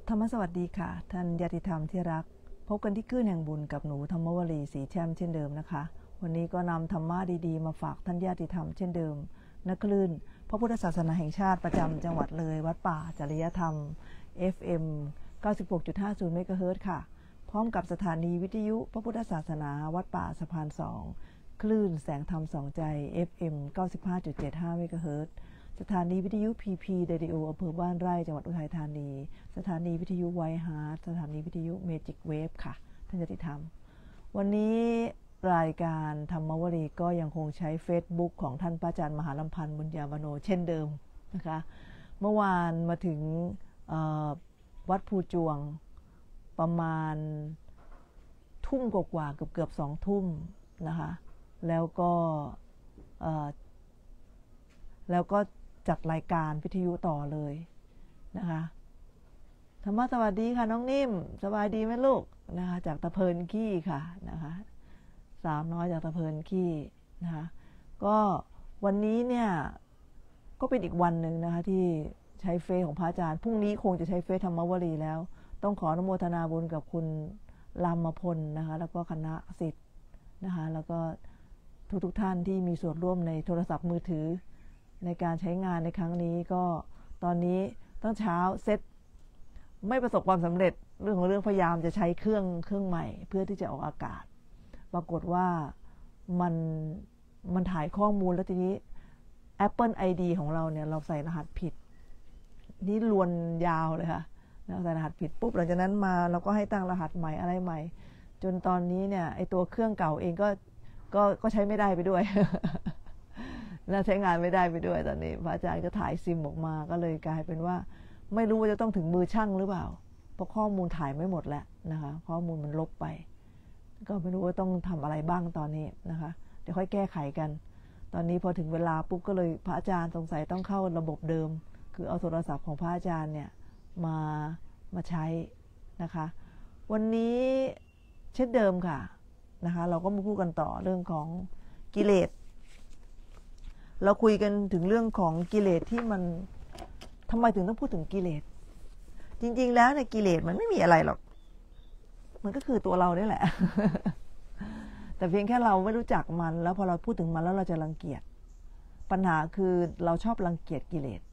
ธรรมสวัสดีค่ะท่านญาติธรรมที่รักพบกันที่คลื่นแห่งบุญกับหนูธรรมวลีศรีแช่มเช่นเดิมนะคะวันนี้ก็นำธรรมะดีๆมาฝากท่านญาติธรรมเช่นเดิมณคลื่นพระพุทธศาสนาแห่งชาติประจำจังหวัดเลยวัดป่าจริยธรรม FM 96.50 เมกะเฮิรตซ์ค่ะพร้อมกับสถานีวิทยุพระพุทธศาสนาวัดป่าสะพาน2คลื่นแสงธรรมสองใจ FM 95.75 เมกะเฮิรตซ์สถานีวิทยุ PP Radio อำเภอบ้านไร่จังหวัดอุทัยธานีสถานีวิทยุไวฮาร์ทสถานีวิทยุเมจิกเวฟค่ะท่านญาติธรรมวันนี้รายการธรรมวลีก็ยังคงใช้ Facebook ของท่านพระอาจารย์มหาลำพันธ์บุญญามโนเช่นเดิมนะคะเมื่อวานมาถึงวัดภูจวงประมาณทุ่มกว่าๆเกือบ2 ทุ่มนะคะแล้วก็จัดรายการวิทยุต่อเลยนะคะธรรมะสวัสดีค่ะน้องนิ่มสบายดีไหมลูกนะคะจากตะเพินขี้ค่ะนะคะสาวน้อยจากตะเพินขี้นะคะก็วันนี้เนี่ยก็เป็นอีกวันหนึ่งนะคะที่ใช้เฟซของพระอาจารย์พรุ่งนี้คงจะใช้เฟซธรรมวลีแล้วต้องขออนุโมทนาบุญกับคุณรามพลนะคะแล้วก็คณะศิษย์นะคะแล้วก็ทุกท่านที่มีส่วนร่วมในโทรศัพท์มือถือในการใช้งานในครั้งนี้ก็ตอนนี้ตั้งเช้าเซตไม่ประสบความสำเร็จเรื่องพยายามจะใช้เครื่องใหม่เพื่อที่จะออกอากาศปรากฏว่ามันถ่ายข้อมูลแล้วทีนี้ Apple ID ของเราเนี่ยเราใส่รหัสผิดนี่ลวนยาวเลยค่ะใส่รหัสผิดปุ๊บหลังจากนั้นมาเราก็ให้ตั้งรหัสใหม่อะไรใหม่จนตอนนี้เนี่ยไอตัวเครื่องเก่าเองก็ใช้ไม่ได้ไปด้วย แล้วใช้งานไม่ได้ไปด้วยตอนนี้พระอาจารย์ก็ถ่ายซิมออกมาก็เลยกลายเป็นว่าไม่รู้ว่าจะต้องถึงมือช่างหรือเปล่าเพราะข้อมูลถ่ายไม่หมดแล้วนะคะข้อมูลมันลบไปก็ไม่รู้ว่าต้องทำอะไรบ้างตอนนี้นะคะเดี๋ยวค่อยแก้ไขกันตอนนี้พอถึงเวลาปุ๊บก็เลยพระอาจารย์สงสัยต้องเข้าระบบเดิมคือเอาโทรศัพท์ของพระอาจารย์เนี่ยมาใช้นะคะวันนี้เช่นเดิมค่ะนะคะเราก็มาพูดกันต่อเรื่องของกิเลสเราคุยกันถึงเรื่องของกิเลสที่มันทำไมถึงต้องพูดถึงกิเลสจริงๆแล้วในกิเลสมันไม่มีอะไรหรอกมันก็คือตัวเรานี่แหละ แต่เพียงแค่เราไม่รู้จักมันแล้วพอเราพูดถึงมันแล้วเราจะรังเกียจปัญหาคือเราชอบรังเกียจกิเลส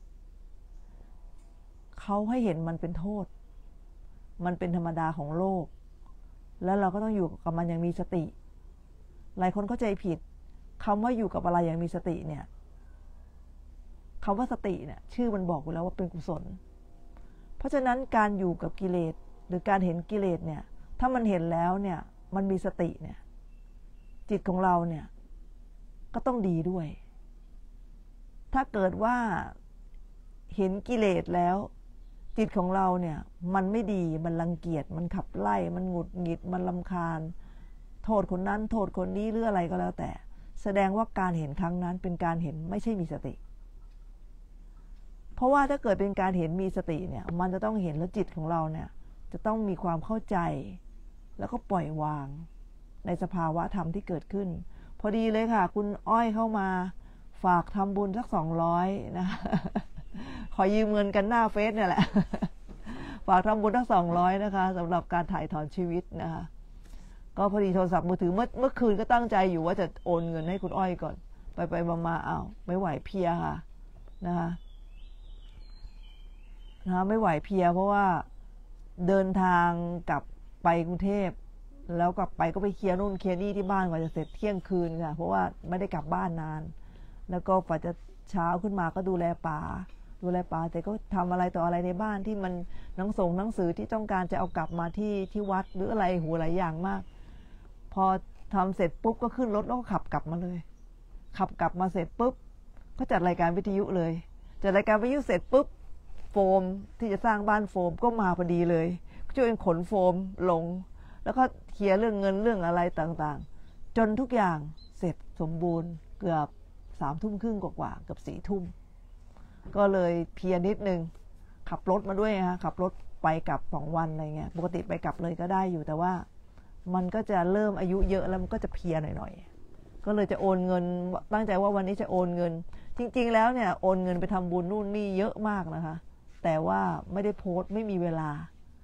เขาให้เห็นมันเป็นโทษมันเป็นธรรมดาของโลกแล้วเราก็ต้องอยู่กับมันอย่างมีสติหลายคนเข้าใจผิดคำว่าอยู่กับอะไรอย่างมีสติเนี่ยคำว่าสติเนี่ยชื่อมันบอกอยู่แล้วว่าเป็นกุศลเพราะฉะนั้นการอยู่กับกิเลสหรือการเห็นกิเลสเนี่ยถ้ามันเห็นแล้วเนี่ยมันมีสติเนี่ยจิตของเราเนี่ยก็ต้องดีด้วยถ้าเกิดว่าเห็นกิเลสแล้วจิตของเราเนี่ยมันไม่ดีมันรังเกียจมันขับไล่มันหงุดหงิดมันรำคาญโทษคนนั้นโทษคนนี้หรืออะไรก็แล้วแต่แสดงว่าการเห็นครั้งนั้นเป็นการเห็นไม่ใช่มีสติเพราะว่าถ้าเกิดเป็นการเห็นมีสติเนี่ยมันจะต้องเห็นแล้วจิตของเราเนี่ยจะต้องมีความเข้าใจแล้วก็ปล่อยวางในสภาวะธรรมที่เกิดขึ้นพอดีเลยค่ะคุณอ้อยเข้ามาฝากทำบุญสัก200นะขอยืมเงินกันหน้าเฟซเนี่ยแหละฝากทำบุญสัก200นะคะสำหรับการถ่ายถอนชีวิตนะคะก็พอดีโทรศัพท์มือถือเมื่อคืนก็ตั้งใจอยู่ว่าจะโอนเงินให้คุณอ้อยก่อนไปมาอ้าวไม่ไหวเพลียค่ะนะคะไม่ไหวเพลียเพราะว่าเดินทางกลับไปกรุงเทพแล้วกลับไปก็ไปเคลียร์นู่นเคลียร์นี่ที่บ้านกว่าจะเสร็จเที่ยงคืนค่ะเพราะว่าไม่ได้กลับบ้านนานแล้วก็กว่าจะเช้าขึ้นมาก็ดูแลป่าแต่ก็ทำอะไรต่ออะไรในบ้านที่มันหนังสือที่ต้องการจะเอากลับมาที่วัดหรืออะไรหูหลายอย่างมากพอทำเสร็จปุ๊บก็ขึ้นรถแล้วก็ขับกลับมาเลยขับกลับมาเสร็จปุ๊บก็จัดรายการวิทยุเลยจัดรายการวิทยุเสร็จปุ๊บโฟมที่จะสร้างบ้านโฟมก็มาพอดีเลยช่วยขนโฟมลงแล้วก็เคลียร์เรื่องเงินเรื่องอะไรต่างๆจนทุกอย่างเสร็จสมบูรณ์เกือบ3 ทุ่มครึ่งกว่าเกือบ4 ทุ่มก็เลยเพียนิดนึงขับรถมาด้วยฮะขับรถไปกลับ2 วันอะไรเงี้ยปกติไปกลับเลยก็ได้อยู่แต่ว่ามันก็จะเริ่มอายุเยอะแล้วมันก็จะเพียหน่อยๆก็เลยจะโอนเงินตั้งใจว่าวันนี้จะโอนเงินจริงๆแล้วเนี่ยโอนเงินไปทำบุญนู่นนี่เยอะมากนะคะแต่ว่าไม่ได้โพสต์ไม่มีเวลา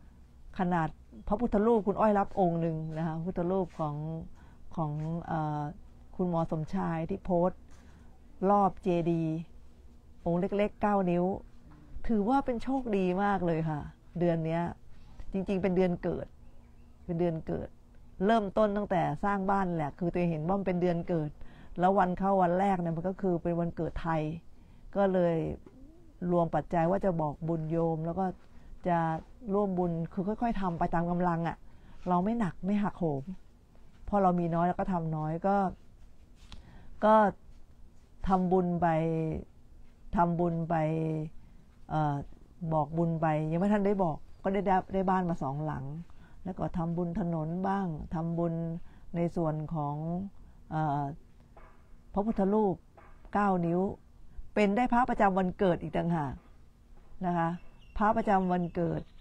ขนาดพระพุทธรูปคุณอ้อยรับองค์หนึ่งนะคะพุทธรูปของคุณหมอสมชายที่โพสต์รอบเจดีย์องค์เล็กๆ9 นิ้วถือว่าเป็นโชคดีมากเลยค่ะเดือนนี้จริงๆเป็นเดือนเกิดเริ่มต้นตั้งแต่สร้างบ้านแหละคือตัวเห็นว่ามันเป็นเดือนเกิดแล้ววันเข้าวันแรกเนี่ยมันก็คือเป็นวันเกิดไทยก็เลยรวมปัจจัยว่าจะบอกบุญโยมแล้วก็จะร่วมบุญคือค่อยๆทำไปตามกำลังอ่ะเราไม่หนักไม่หักโหมพอเรามีน้อยแล้วก็ทำน้อยก็ทำบุญไปบอกบุญไปยังไม่ทันได้บอกก็ได้บ้านมา2 หลังแล้วก็ทำบุญถนนบ้างทำบุญในส่วนของพระพุทธรูป9 นิ้วเป็นได้พระประจำวันเกิดอีกต่างหากนะคะพระประจำวันเกิด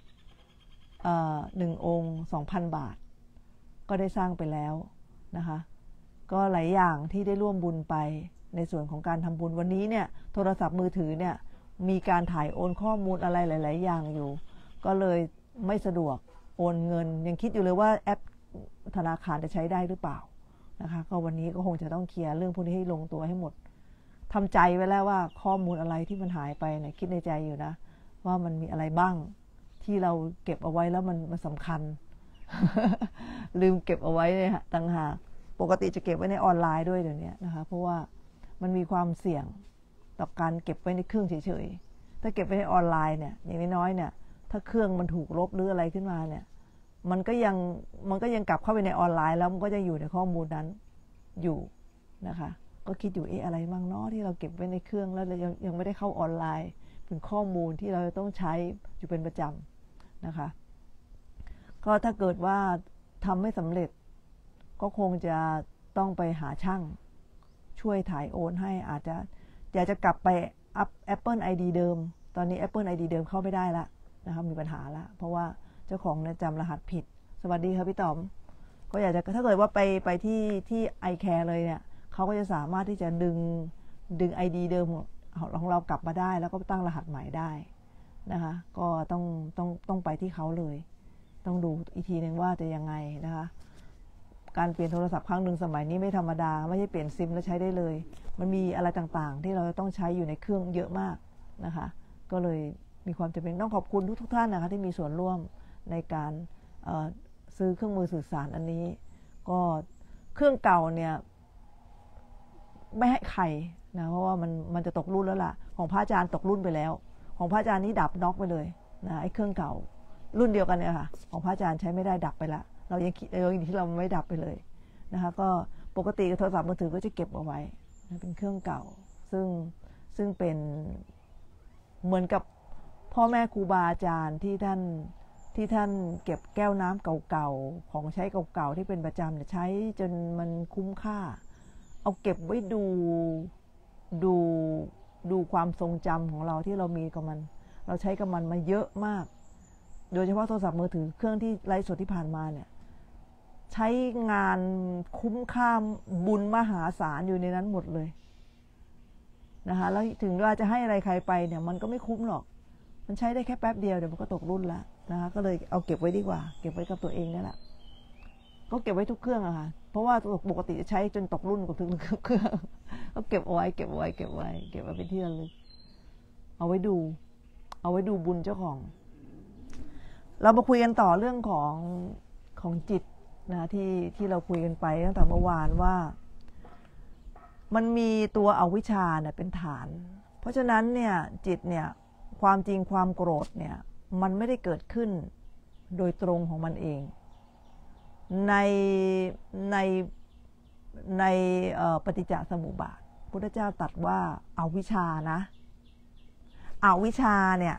1 องค์ 2,000 บาทก็ได้สร้างไปแล้วนะคะก็หลายอย่างที่ได้ร่วมบุญไปในส่วนของการทำบุญวันนี้เนี่ยโทรศัพท์มือถือเนี่ยมีการถ่ายโอนข้อมูลอะไรหลายๆอย่างอยู่ก็เลยไม่สะดวกโอนเงินยังคิดอยู่เลยว่าแอปธนาคารจะใช้ได้หรือเปล่านะคะก็วันนี้ก็คงจะต้องเคลียร์เรื่องพวกนี้ให้ลงตัวให้หมดทำใจไว้แล้วว่าข้อมูลอะไรที่มันหายไปเนี่ยคิดในใจอยู่นะว่ามันมีอะไรบ้างที่เราเก็บเอาไว้แล้วมันสำคัญ ลืมเก็บเอาไว้เนี่ยต่างหากปกติจะเก็บไว้ในออนไลน์ด้วยเดี๋ยวนี้นะคะเพราะว่ามันมีความเสี่ยงต่อการเก็บไว้ในเครื่องเฉยๆถ้าเก็บไว้ในออนไลน์เนี่ยอย่างน้อยๆเนี่ยถ้าเครื่องมันถูกลบหรืออะไรขึ้นมาเนี่ยมันก็ยังกลับเข้าไปในออนไลน์แล้วมันก็จะอยู่ในข้อมูลนั้นอยู่นะคะก็คิดอยู่อะไรบ้างเนาะที่เราเก็บไว้ในเครื่องแล้วยังไม่ได้เข้าออนไลน์เป็นข้อมูลที่เราต้องใช้อยู่เป็นประจำนะคะก็ถ้าเกิดว่าทำไม่สำเร็จก็คงจะต้องไปหาช่างช่วยถ่ายโอนให้อาจจะอยากจะกลับไปอัพ Apple ID เดิมตอนนี้ Apple ID เดิมเข้าไม่ได้ละนะคะมีปัญหาละเพราะว่าเจ้าของเนี่ยจำรหัสผิดสวัสดีครับพี่ต๋อมก็อยากจะถ้าเกิดว่าไปที่ iCare เลยเนี่ยเขาก็จะสามารถที่จะดึง ID เดิมของเรากลับมาได้แล้วก็ตั้งรหัสใหม่ได้นะคะก็ต้องไปที่เขาเลยต้องดูอีกทีนึงว่าจะยังไงนะคะการเปลี่ยนโทรศัพท์ครั้งหนึ่งสมัยนี้ไม่ธรรมดาไม่ใช่เปลี่ยนซิมแล้วใช้ได้เลยมันมีอะไรต่างๆที่เราต้องใช้อยู่ในเครื่องเยอะมากนะคะก็เลยมีความจำเป็นต้องขอบคุณทุกท่านนะคะที่มีส่วนร่วมในการซื้อเครื่องมือสื่อสารอันนี้ก็เครื่องเก่าเนี่ยไม่ให้ใครนะเพราะว่ามันจะตกรุ่นแล้วล่ะของพระอาจารย์ตกรุ่นไปแล้วของพระอาจารย์นี่ดับน็อกไปเลยนะไอ้เครื่องเก่ารุ่นเดียวกันเนี่ยค่ะของพระอาจารย์ใช้ไม่ได้ดับไปละเรายังที่เราไม่ดับไปเลยนะคะก็ปกติโทรศัพท์มือถือก็จะเก็บเอาไว้เป็นเครื่องเก่าซึ่งเป็นเหมือนกับพ่อแม่ครูบาอาจารย์ที่ท่านเก็บแก้วน้ำเก่าๆของใช้เก่าๆที่เป็นประจำใช้จนมันคุ้มค่าเอาเก็บไว้ดูความทรงจำของเราที่เรามีกับมันเราใช้กับมันมาเยอะมากโดยเฉพาะโทรศัพท์มือถือเครื่องที่ไลฟ์สดที่ผ่านมาเนี่ยใช้งานคุ้มค่าบุญมหาศาลอยู่ในนั้นหมดเลยนะคะแล้วถึงว่าจะให้อะไรใครไปเนี่ยมันก็ไม่คุ้มหรอกมันใช้ได้แค่แป๊บเดียวเดี๋ยวมันก็ตกรุ่นละนะคะก็เลยเอาเก็บไว้ดีกว่าเก็บไว้กับตัวเองนี่แหละก็เก็บไว้ทุกเครื่องอะค่ะเพราะว่าปกติจะใช้จนตกรุ่นกับทุกเครื่องก็เก็บเอาไว้เก็บไว้เป็นที่ระลึกเอาไว้ดูบุญเจ้าของเรามาคุยกันต่อเรื่องของจิตนะที่เราคุยกันไปตั้งแต่เมื่อวานว่ามันมีตัวอวิชชาเนี่ยเป็นฐานเพราะฉะนั้นเนี่ยจิตเนี่ยความจริงความโกรธเนี่ยมันไม่ได้เกิดขึ้นโดยตรงของมันเองในปฏิจจสมุปบาทพุทธเจ้าตรัสว่าอวิชชานะอวิชชาเนี่ย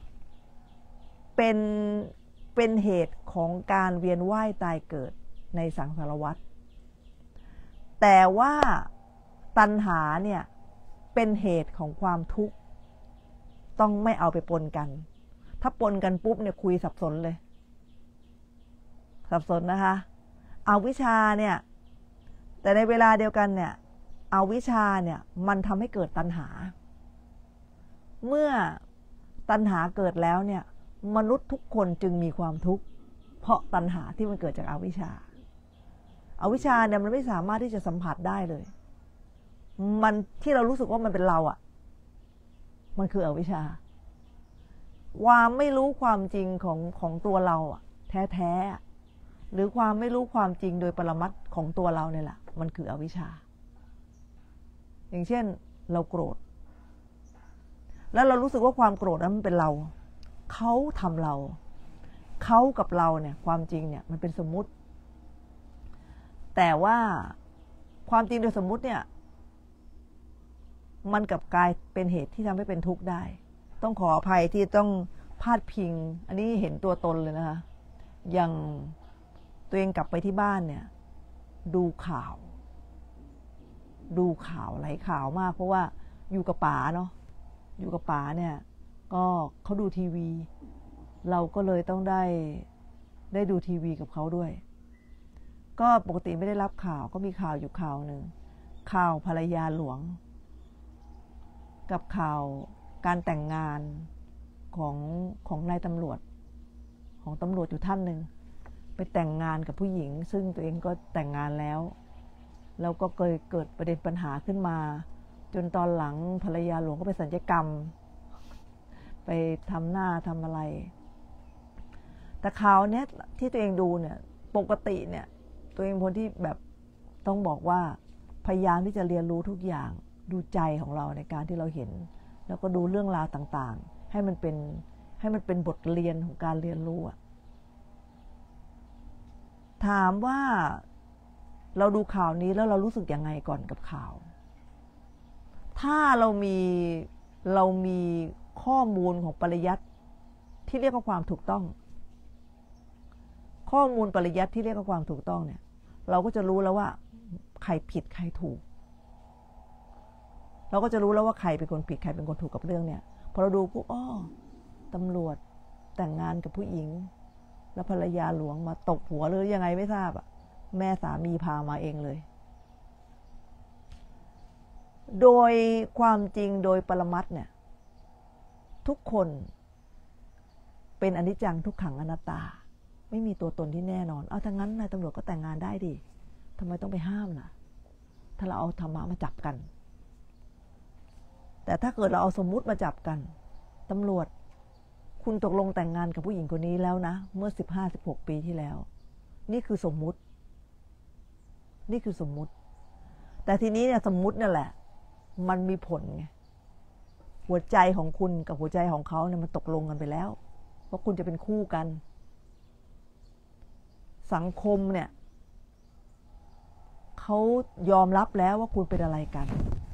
เป็นเหตุของการเวียนว่ายตายเกิดในสังสารวัฏแต่ว่าตัณหาเนี่ยเป็นเหตุของความทุกข์ต้องไม่เอาไปปนกันถ้าปนกันปุ๊บเนี่ยคุยสับสนเลยสับสนนะคะอวิชชาเนี่ยแต่ในเวลาเดียวกันเนี่ยอวิชชาเนี่ยมันทำให้เกิดตัณหาเมื่อตัณหาเกิดแล้วเนี่ยมนุษย์ทุกคนจึงมีความทุกข์เพราะตัณหาที่มันเกิดจากอวิชชาอวิชชาเนี่ยมันไม่สามารถที่จะสัมผัสได้เลยมันที่เรารู้สึกว่ามันเป็นเราอ่ะมันคืออวิชชาความไม่รู้ความจริงของตัวเราอ่ะแท้ๆหรือความไม่รู้ความจริงโดยปรมัตถ์ของตัวเราเนี่ยแหละมันคืออวิชชาอย่างเช่นเราโกรธแล้วเรารู้สึกว่าความโกรธนั้นมันเป็นเราเขาทำเราเขากับเราเนี่ยความจริงเนี่ยมันเป็นสมมุติแต่ว่าความจริงโดยสมมุติเนี่ยมันกลับกลายเป็นเหตุที่ทำให้เป็นทุกข์ได้ต้องขออภัยที่ต้องพาดพิงอันนี้เห็นตัวตนเลยนะคะอย่างตัวเองกลับไปที่บ้านเนี่ยดูข่าวหลายข่าวมากเพราะว่าอยู่กับป๋าเนาะอยู่กับป๋าเนี่ยก็เขาดูทีวีเราก็เลยต้องได้ดูทีวีกับเขาด้วยก็ปกติไม่ได้รับข่าวก็มีข่าวอยู่ข่าวหนึ่งข่าวภรรยาหลวงกับข่าวการแต่งงานของนายตำรวจของตำรวจอยู่ท่านหนึ่งไปแต่งงานกับผู้หญิงซึ่งตัวเองก็แต่งงานแล้วก็เกิดประเด็นปัญหาขึ้นมาจนตอนหลังภรรยาหลวงก็ไปศัลยกรรมไปทำหน้าทำอะไรแต่ข่าวเนี้ยที่ตัวเองดูเนี่ยปกติเนี่ยตัวเองคนที่แบบต้องบอกว่าพยายามที่จะเรียนรู้ทุกอย่างดูใจของเราในการที่เราเห็นแล้วก็ดูเรื่องราวต่างๆให้มันเป็นบทเรียนของการเรียนรู้ถามว่าเราดูข่าวนี้แล้วเรารู้สึกยังไงก่อนกับข่าวถ้าเรามีข้อมูลของปริยัติที่เรียกว่าความถูกต้องข้อมูลปริยัติที่เรียกว่าความถูกต้องเนี่ยเราก็จะรู้แล้วว่าใครผิดใครถูกเราก็จะรู้แล้วว่าใครเป็นคนผิดใครเป็นคนถูกกับเรื่องเนี่ยพอเราดูปุ๊บตำรวจแต่งงานกับผู้หญิงแล้วภรรยาหลวงมาตบหัวหรือยังไงไม่ทราบแม่สามีพามาเองเลยโดยความจริงโดยปรมัตถ์เนี่ยทุกคนเป็นอนิจจังทุกขังอนัตตาไม่มีตัวตนที่แน่นอนถ้างั้นนายตำรวจก็แต่งงานได้ดิทำไมต้องไปห้ามล่ะถ้าเราเอาธรรมะมาจับกันแต่ถ้าเกิดเราเอาสมมุติมาจับกันตำรวจคุณตกลงแต่งงานกับผู้หญิงคนนี้แล้วนะเมื่อ15-16 ปีที่แล้วนี่คือสมมุติแต่ทีนี้เนี่ยสมมุตินั่นแหละมันมีผลไงหัวใจของคุณกับหัวใจของเขาเนี่ยมันตกลงกันไปแล้วว่าคุณจะเป็นคู่กันสังคมเนี่ยเขายอมรับแล้วว่าคุณเป็นอะไรกัน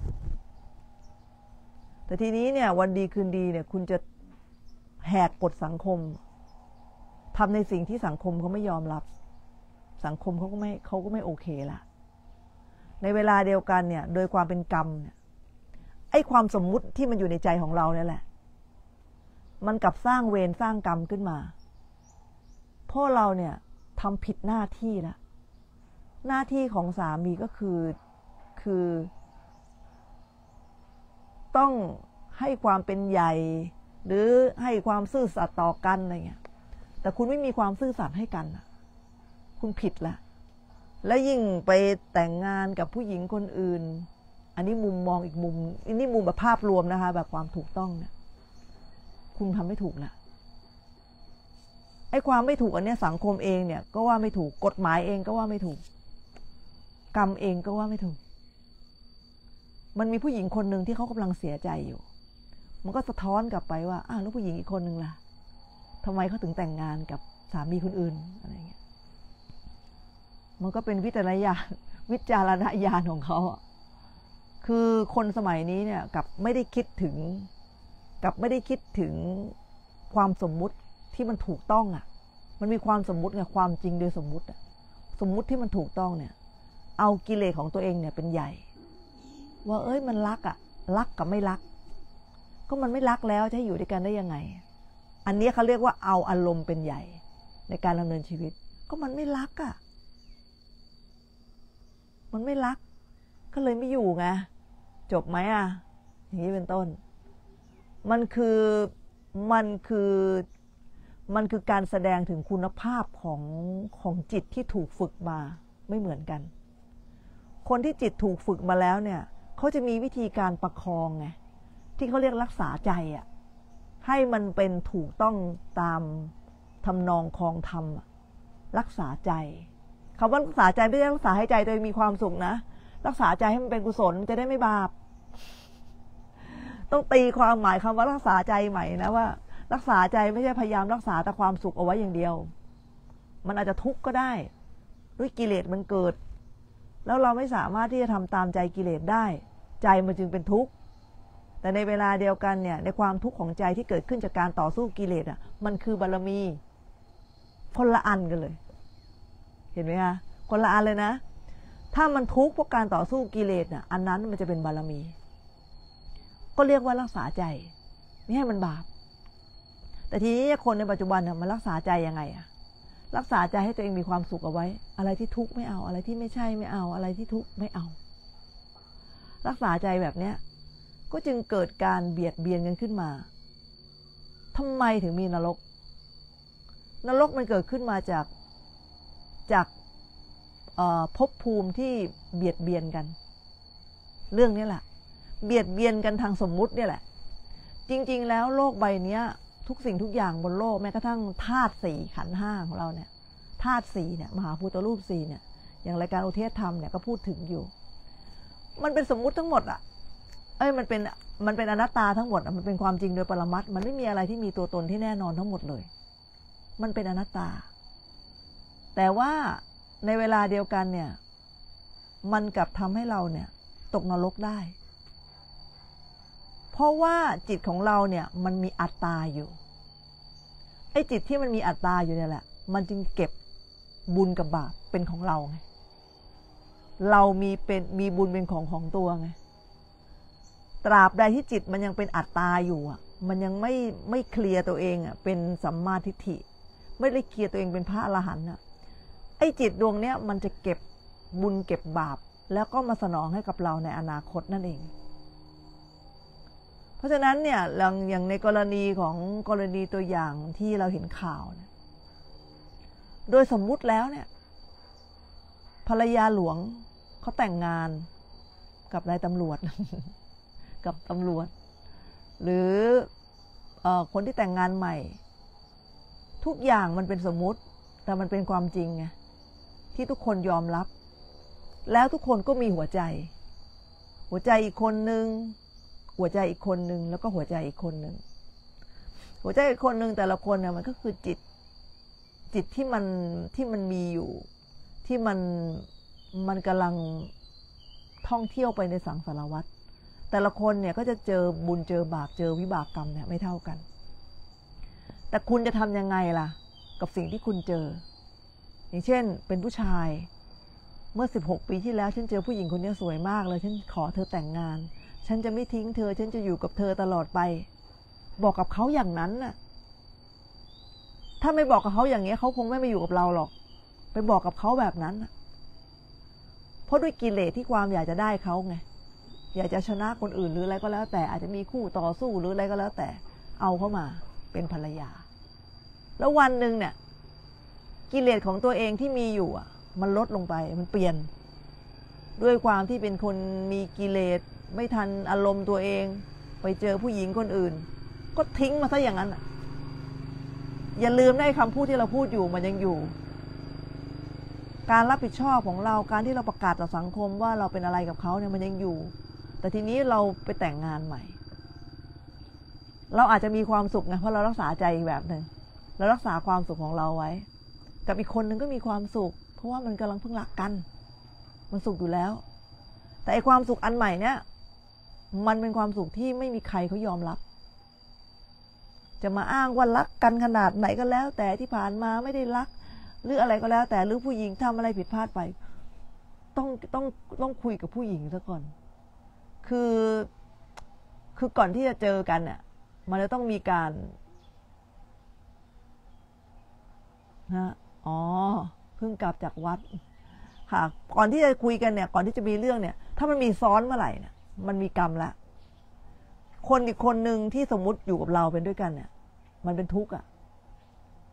แต่ทีนี้เนี่ยวันดีคืนดีเนี่ยคุณจะแหกกฎสังคมทำในสิ่งที่สังคมเขาไม่ยอมรับสังคมเขาก็ไม่โอเคละในเวลาเดียวกันเนี่ยโดยความเป็นกรรมเนี่ยไอ้ความสมมุติที่มันอยู่ในใจของเราเนี่ยแหละมันกลับสร้างเวรสร้างกรรมขึ้นมาเพราะเราเนี่ยทำผิดหน้าที่แล้วหน้าที่ของสามีก็คือต้องให้ความเป็นใหญ่หรือให้ความซื่อสัตย์ต่อกันอะไรเงี้ยแต่คุณไม่มีความซื่อสัตย์ให้กันคุณผิดละและยิ่งไปแต่งงานกับผู้หญิงคนอื่นอันนี้มุมมองอีกมุมอันนี้มุมแบบภาพรวมนะคะแบบความถูกต้องเนี่ยคุณทำไม่ถูกละไอ้ความไม่ถูกอันนี้สังคมเองเนี่ยก็ว่าไม่ถูกกฎหมายเองก็ว่าไม่ถูกกรรมเองก็ว่าไม่ถูกมันมีผู้หญิงคนหนึ่งที่เขากำลังเสียใจอยู่มันก็สะท้อนกลับไปว่าแล้วผู้หญิงอีกคนหนึ่งล่ะทำไมเขาถึงแต่งงานกับสามีคนอื่นอะไรเงี้ยมันก็เป็นวิจารณญาณของเขาคือคนสมัยนี้เนี่ยกับไม่ได้คิดถึงความสมมุติที่มันถูกต้องมันมีความสมมุติไงความจริงโดยสมมุติสมมุติที่มันถูกต้องเนี่ยเอากิเลสของตัวเองเนี่ยเป็นใหญ่ว่ามันรักรักกับไม่รักก็มันไม่รักแล้วจะให้อยู่ด้วยกันได้ยังไงอันนี้เขาเรียกว่าเอาอารมณ์เป็นใหญ่ในการดำเนินชีวิตก็มันไม่รักมันไม่รักก็เลยไม่อยู่ไงจบไหมอย่างนี้เป็นต้นมันคือมันคือการแสดงถึงคุณภาพของจิตที่ถูกฝึกมาไม่เหมือนกัน คนที่จิตถูกฝึกมาแล้วเนี่ยเขาจะมีวิธีการประคองไงที่เขาเรียกรักษาใจอ่ะให้มันเป็นถูกต้องตามทำนองคลองธรรมรักษาใจคำว่ารักษาใจไม่ใช่รักษาให้ใจตัวเองมีความสุขนะรักษาใจให้มันเป็นกุศลจะได้ไม่บาปต้องตีความหมายคำว่ารักษาใจใหม่นะว่ารักษาใจไม่ใช่พยายามรักษาแต่ความสุขเอาไว้อย่างเดียวมันอาจจะทุกข์ก็ได้ด้วยกิเลสมันเกิดแล้วเราไม่สามารถที่จะทำตามใจกิเลสได้ใจมันจึงเป็นทุกข์แต่ในเวลาเดียวกันเนี่ยในความทุกข์ของใจที่เกิดขึ้นจากการต่อสู้กิเลสอ่ะมันคือบารมีคนละอันกันเลยเห็นไหมคะคนละอันเลยนะถ้ามันทุกข์เพราะการต่อสู้กิเลสอ่ะอันนั้นมันจะเป็นบารมีก็เรียกว่ารักษาใจไม่ให้มันบาปแต่ทีนี้คนในปัจจุบันเนี่ยมันรักษาใจยังไงอ่ะรักษาใจให้ตัวเองมีความสุขเอาไว้อะไรที่ทุกข์ไม่เอาอะไรที่ไม่ใช่ไม่เอาอะไรที่ทุกข์ไม่เอารักษาใจแบบเนี้ยก็จึงเกิดการเบียดเบียนกันขึ้นมาทำไมถึงมีนรกมันเกิดขึ้นมาจากภพภูมิที่เบียดเบียนกันเรื่องนี้แหละเบียดเบียนกันทางสมมุติเนี่ยแหละจริงๆแล้วโลกใบนี้ทุกสิ่งทุกอย่างบนโลกแม้กระทั่งธาตุสี่ขันธ์ห้าของเราเนี่ยธาตุสี่เนี่ยมหาภูตรูปสี่เนี่ยอย่างรายการอุเทศธรรมเนี่ยก็พูดถึงอยู่มันเป็นสมมุติทั้งหมดอ่ะมันเป็นอนัตตาทั้งหมดมันเป็นความจริงโดยปรมัตถ์มันไม่มีอะไรที่มีตัวตนที่แน่นอนทั้งหมดเลยมันเป็นอนัตตาแต่ว่าในเวลาเดียวกันเนี่ยมันกลับทำให้เราเนี่ยตกนรกได้เพราะว่าจิตของเราเนี่ยมันมีอัตตาอยู่ไอ้จิตที่มันมีอัตตาอยู่เนี่ยแหละมันจึงเก็บบุญกับบาปเป็นของเราไงเรามีบุญเป็นของตัวไงตราบใดที่จิตมันยังเป็นอัตตาอยู่อ่ะมันยังไม่เคลียร์ตัวเองอ่ะเป็นสัมมาทิฏฐิไม่ได้เคลียร์ตัวเองเป็นพระอรหันต์อ่ะไอ้จิตดวงเนี้ยมันจะเก็บบุญเก็บบาปแล้วก็มาสนองให้กับเราในอนาคตนั่นเองเพราะฉะนั้นเนี่ยอย่างในกรณีตัวอย่างที่เราเห็นข่าวเนี่ยโดยสมมุติแล้วเนี่ยภรรยาหลวงเขาแต่งงานกับนายตำรวจ กับตำรวจหรือคนที่แต่งงานใหม่ทุกอย่างมันเป็นสมมุติแต่มันเป็นความจริงไงที่ทุกคนยอมรับแล้วทุกคนก็มีหัวใจอีกคนนึงหัวใจอีกคนนึงแล้วก็หัวใจอีกคนนึงหัวใจอีกคนนึงแต่ละคนเนี่ยมันก็คือจิตที่มันมีอยู่ที่มันกำลังท่องเที่ยวไปในสังสารวัฏแต่ละคนเนี่ยก็จะเจอบุญเจอบาปเจอวิบากกรรมเนี่ยไม่เท่ากันแต่คุณจะทำยังไงล่ะกับสิ่งที่คุณเจออย่างเช่นเป็นผู้ชายเมื่อ16 ปีที่แล้วฉันเจอผู้หญิงคนนี้สวยมากเลยฉันขอเธอแต่งงานฉันจะไม่ทิ้งเธอฉันจะอยู่กับเธอตลอดไปบอกกับเขาอย่างนั้นน่ะถ้าไม่บอกกับเขาอย่างนี้เขาคงไม่มาอยู่กับเราหรอกไปบอกกับเขาแบบนั้นเพราะด้วยกิเลสที่ความอยากจะได้เขาไงอยากจะชนะคนอื่นหรืออะไรก็แล้วแต่อาจจะมีคู่ต่อสู้หรืออะไรก็แล้วแต่เอาเข้ามาเป็นภรรยาแล้ววันหนึ่งเนี่ยกิเลสของตัวเองที่มีอยู่มันลดลงไปมันเปลี่ยนด้วยความที่เป็นคนมีกิเลสไม่ทันอารมณ์ตัวเองไปเจอผู้หญิงคนอื่นก็ทิ้งมาซะอย่างนั้นอย่าลืมได้คำพูดที่เราพูดอยู่มันยังอยู่การรับผิดชอบของเราการที่เราประกาศต่อสังคมว่าเราเป็นอะไรกับเขาเนี่ยมันยังอยู่แต่ทีนี้เราไปแต่งงานใหม่เราอาจจะมีความสุขไงเพราะเรารักษาใจอีกแบบหนึ่งเรารักษาความสุขของเราไว้กับอีกคนนึงก็มีความสุขเพราะว่ามันกำลังเพิ่งรักกันมันสุขอยู่แล้วแต่ไอความสุขอันใหม่เนี่ยมันเป็นความสุขที่ไม่มีใครเขายอมรับจะมาอ้างว่ารักกันขนาดไหนก็แล้วแต่ที่ผ่านมาไม่ได้รักหรืออะไรก็แล้วแต่หรือผู้หญิงทำอะไรผิดพลาดไปต้องคุยกับผู้หญิงซะก่อนคือก่อนที่จะเจอกันเนี่ยมันจะต้องมีการนะเพิ่งกลับจากวัดค่ะก่อนที่จะคุยกันเนี่ยก่อนที่จะมีเรื่องเนี่ยถ้ามันมีซ้อนเมื่อไหร่เนี่ยมันมีกรรมแล้วคนอีกคนนึงที่สมมุติอยู่กับเราเป็นด้วยกันเนี่ยมันเป็นทุกข์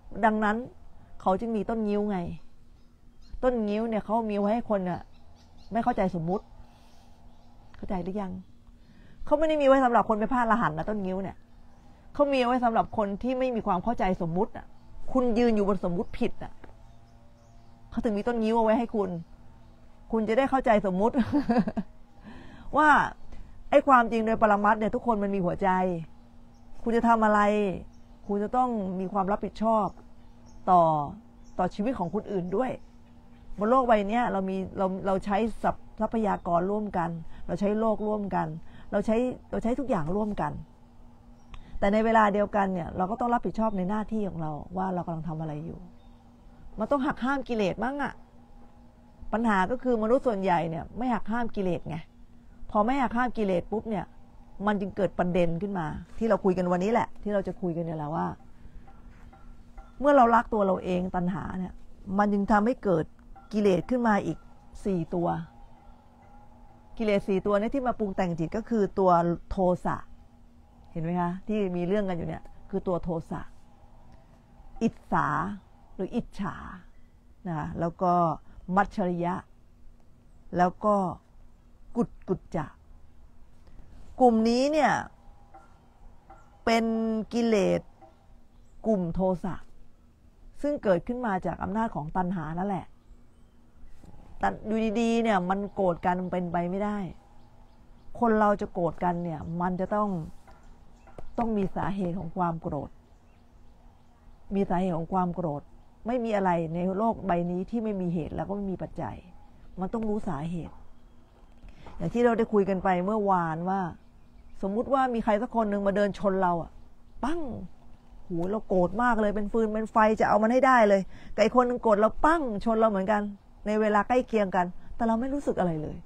ดังนั้นเขาจึงมีต้นงิ้วไงต้นงิ้วเนี่ยเขามีไว้ให้คนเนี่ยไม่เข้าใจสมมุติเข้าใจหรือยังเขาไม่ได้มีไว้สำหรับคนไปพลาดละหันนะต้นงิ้วเนี่ยเขามีไว้สำหรับคนที่ไม่มีความเข้าใจสมมุติอ่ะคุณยืนอยู่บนสมมุติผิดอ่ะเขาถึงมีต้นงิ้วเอาไว้ให้คุณจะได้เข้าใจสมมุติ ว่าไอ้ความจริงโดยปรมัตถ์เนี่ยทุกคนมันมีหัวใจคุณจะทำอะไรคุณจะต้องมีความรับผิดชอบต่อชีวิตของคนอื่นด้วยบนโลกใบนี้เราใช้ทรัพยากรร่วมกันเราใช้โลกร่วมกันเราใช้ทุกอย่างร่วมกันแต่ในเวลาเดียวกันเนี่ยเราก็ต้องรับผิดชอบในหน้าที่ของเราว่าเรากำลังทำอะไรอยู่มันต้องหักห้ามกิเลสบ้างอะปัญหาก็คือมนุษย์ส่วนใหญ่เนี่ยไม่หักห้ามกิเลสไงพอไม่หักห้ามกิเลสปุ๊บเนี่ยมันจึงเกิดประเด็นขึ้นมาที่เราคุยกันวันนี้แหละที่เราจะคุยกันเนี่ยแหละว่าเมื่อเรารักตัวเราเองตัณหาเนี่ยมันจึงทำให้เกิดกิเลสขึ้นมาอีก4ตัวกิเลส4ตัวนี้ที่มาปรุงแต่งจิตก็คือตัวโทสะเห็นไหมคะที่มีเรื่องกันอยู่เนี่ยคือตัวโทสะอิจฉาหรืออิจฉานะคะแล้วก็มัจฉริยะแล้วก็กุจจะกลุ่มนี้เนี่ยเป็นกิเลสกลุ่มโทสะซึ่งเกิดขึ้นมาจากอำนาจของตัณหานั่นแหละแต่อยู่ดีๆเนี่ยมันโกรธกันเป็นไปไม่ได้คนเราจะโกรธกันเนี่ยมันจะต้องมีสาเหตุของความโกรธมีสาเหตุของความโกรธไม่มีอะไรในโลกใบนี้ที่ไม่มีเหตุแล้วก็ไม่มีปัจจัยมันต้องรู้สาเหตุอย่างที่เราได้คุยกันไปเมื่อวานว่าสมมุติว่ามีใครสักคนหนึ่งมาเดินชนเราอ่ะปั้งโหเราโกรธมากเลยเป็นฟืนเป็นไฟจะเอามันให้ได้เลยไก่คนหนึ่งโกรธเราปั้งชนเราเหมือนกันในเวลาใกล้เคียงกันแต่เราไม่รู้สึกอะไรเลย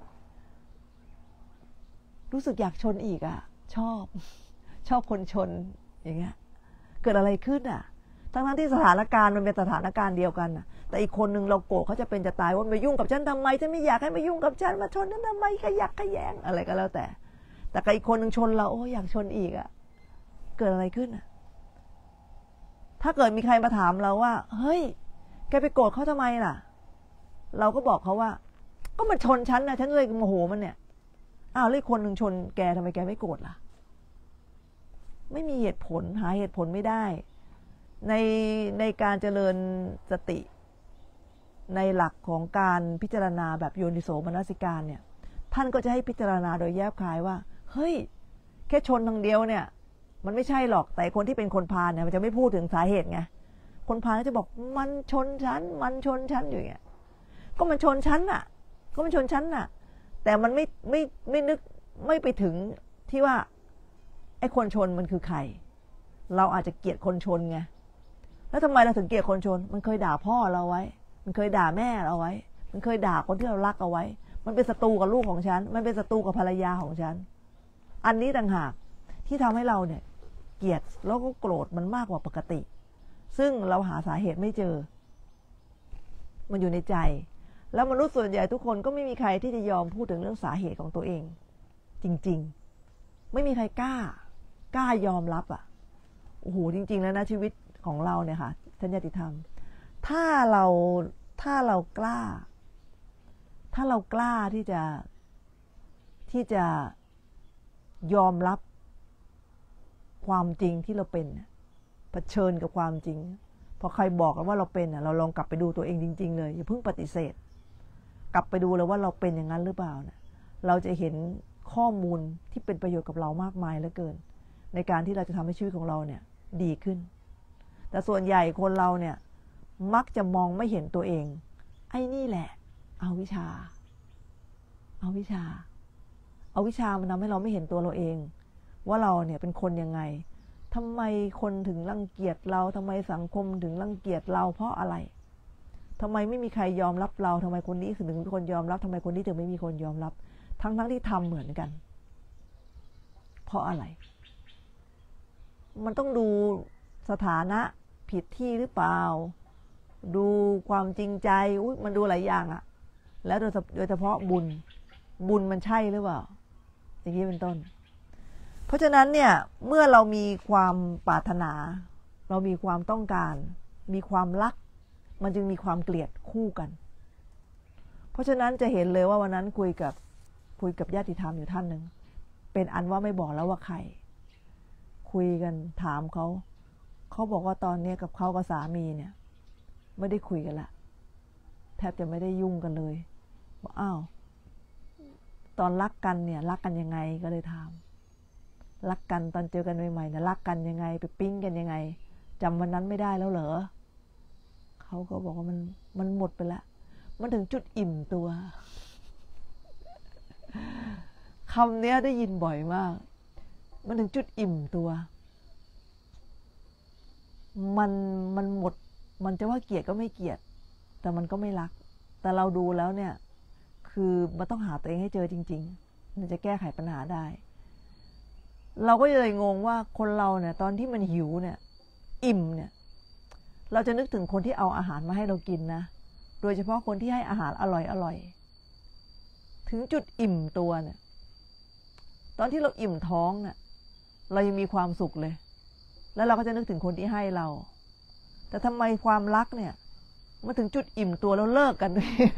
รู้สึกอยากชนอีกอ่ะชอบคนชนอย่างเงี้ยเกิดอะไรขึ้นอ่ะทั้งที่สถานการณ์มันเป็นสถานการณ์เดียวกันน่ะแต่อีกคนหนึ่งเราโกรธเขาจะเป็นจะตายว่ามายุ่งกับฉันทำไมฉันไม่อยากให้มายุ่งกับฉันมาชนฉันทำไมขยักขยงอะไรก็แล้วแต่อีกคนหนึ่งชนเราโอ้อยากชนอีกอ่ะเกิดอะไรขึ้นอ่ะถ้าเกิดมีใครมาถามเราว่าเฮ้ยแกไปโกรธเขาทำไมล่ะเราก็บอกเขาว่าก็มันชนฉันนะฉันเลยโมโหมันเนี่ยอ้าวแล้วอีกคนหนึ่งชนแกทำไมแกไม่โกรธล่ะไม่มีเหตุผลหาเหตุผลไม่ได้ในการเจริญสติในหลักของการพิจารณาแบบโยนิโสมนสิการเนี่ยท่านก็จะให้พิจารณาโดยแยบคายว่าเฮ้ยแค่ชนทางเดียวเนี่ยมันไม่ใช่หรอกแต่คนที่เป็นคนพาลเนี่ยมันจะไม่พูดถึงสาเหตุไงคนพาลก็จะบอกมันชนฉันอยู่อย่างเงี้ยก็มันชนฉันน่ะแต่มันไม่นึกไม่ไปถึงที่ว่าไอ้คนชนมันคือใครเราอาจจะเกลียดคนชนไงแล้วทำไมเราถึงเกลียดคนชนมันเคยด่าพ่อเราไว้มันเคยด่าแม่เราไว้มันเคยด่าคนที่เรารักเอาไว้มันเป็นศัตรูกับลูกของฉันมันเป็นศัตรูกับภรรยาของฉันอันนี้ต่างหากที่ทำให้เราเนี่ยเกลียดแล้วก็โกรธมันมากกว่าปกติซึ่งเราหาสาเหตุไม่เจอมันอยู่ในใจแล้วมนุษย์ส่วนใหญ่ทุกคนก็ไม่มีใครที่จะยอมพูดถึงเรื่องสาเหตุของตัวเองจริงๆไม่มีใครกล้ายอมรับอ่ะโอ้โหจริงๆแล้วนะชีวิตของเราเนี่ยค่ะท่านญาติธรรมถ้าเรากล้าที่จะยอมรับความจริงที่เราเป็นเผชิญกับความจริงพอใครบอกว่าเราเป็นเราลองกลับไปดูตัวเองจริงๆเลยอย่าเพิ่งปฏิเสธกลับไปดูเลยว่าเราเป็นอย่างนั้นหรือเปล่านะเราจะเห็นข้อมูลที่เป็นประโยชน์กับเรามากมายเหลือเกินในการที่เราจะทำให้ชีวิตของเราเนี่ยดีขึ้นแต่ส่วนใหญ่คนเราเนี่ยมักจะมองไม่เห็นตัวเองไอ้นี่แหละเอาวิชามันทำให้เราไม่เห็นตัวเราเองว่าเราเนี่ยเป็นคนยังไงทำไมคนถึงรังเกียจเราทำไมสังคมถึงรังเกียจเราเพราะอะไรทำไมไม่มีใครยอมรับเราทำไมคนนี้ถึงมีคนยอมรับทำไมคนนี้ถึงไม่มีคนยอมรับทั้งที่ทำเหมือนกันเพราะอะไรมันต้องดูสถานะผิดที่หรือเปล่าดูความจริงใจมันดูหลายอย่างอะแล้วโดยเฉพาะบุญมันใช่หรือเปล่าอย่างนี้เป็นต้นเพราะฉะนั้นเนี่ยเมื่อเรามีความปรารถนาเรามีความต้องการมีความรักมันจึงมีความเกลียดคู่กันเพราะฉะนั้นจะเห็นเลยว่าวันนั้นคุยกับญาติธรรมอยู่ท่านหนึ่งเป็นอันว่าไม่บอกแล้วว่าใครคุยกันถามเขาบอกว่าตอนนี้กับเขากับสามีเนี่ยไม่ได้คุยกันละแทบจะไม่ได้ยุ่งกันเลยบอกอ้าวตอนรักกันเนี่ยรักกันยังไงก็เลยถามรักกันตอนเจอกันใหม่ๆเนี่ยรักกันยังไงไปปิ๊งกันยังไงจำวันนั้นไม่ได้แล้วเหรอเขาก็บอกว่ามันหมดไปแล้วมันถึงจุดอิ่มตัวคำนี้ได้ยินบ่อยมากมันถึงจุดอิ่มตัวมันหมดมันจะว่าเกลียดก็ไม่เกลียดแต่มันก็ไม่รักแต่เราดูแล้วเนี่ยคือมันต้องหาตัวเองให้เจอจริงๆมันจะแก้ไขปัญหาได้เราก็เลยงงว่าคนเราเนี่ยตอนที่มันหิวเนี่ยอิ่มเนี่ยเราจะนึกถึงคนที่เอาอาหารมาให้เรากินนะโดยเฉพาะคนที่ให้อาหารอร่อยถึงจุดอิ่มตัวเนี่ยตอนที่เราอิ่มท้องเนี่ยเรายังมีความสุขเลยแล้วเราก็จะนึกถึงคนที่ให้เราแต่ทำไมความรักเนี่ยมาถึงจุดอิ่มตัวแล้วเลิกกัน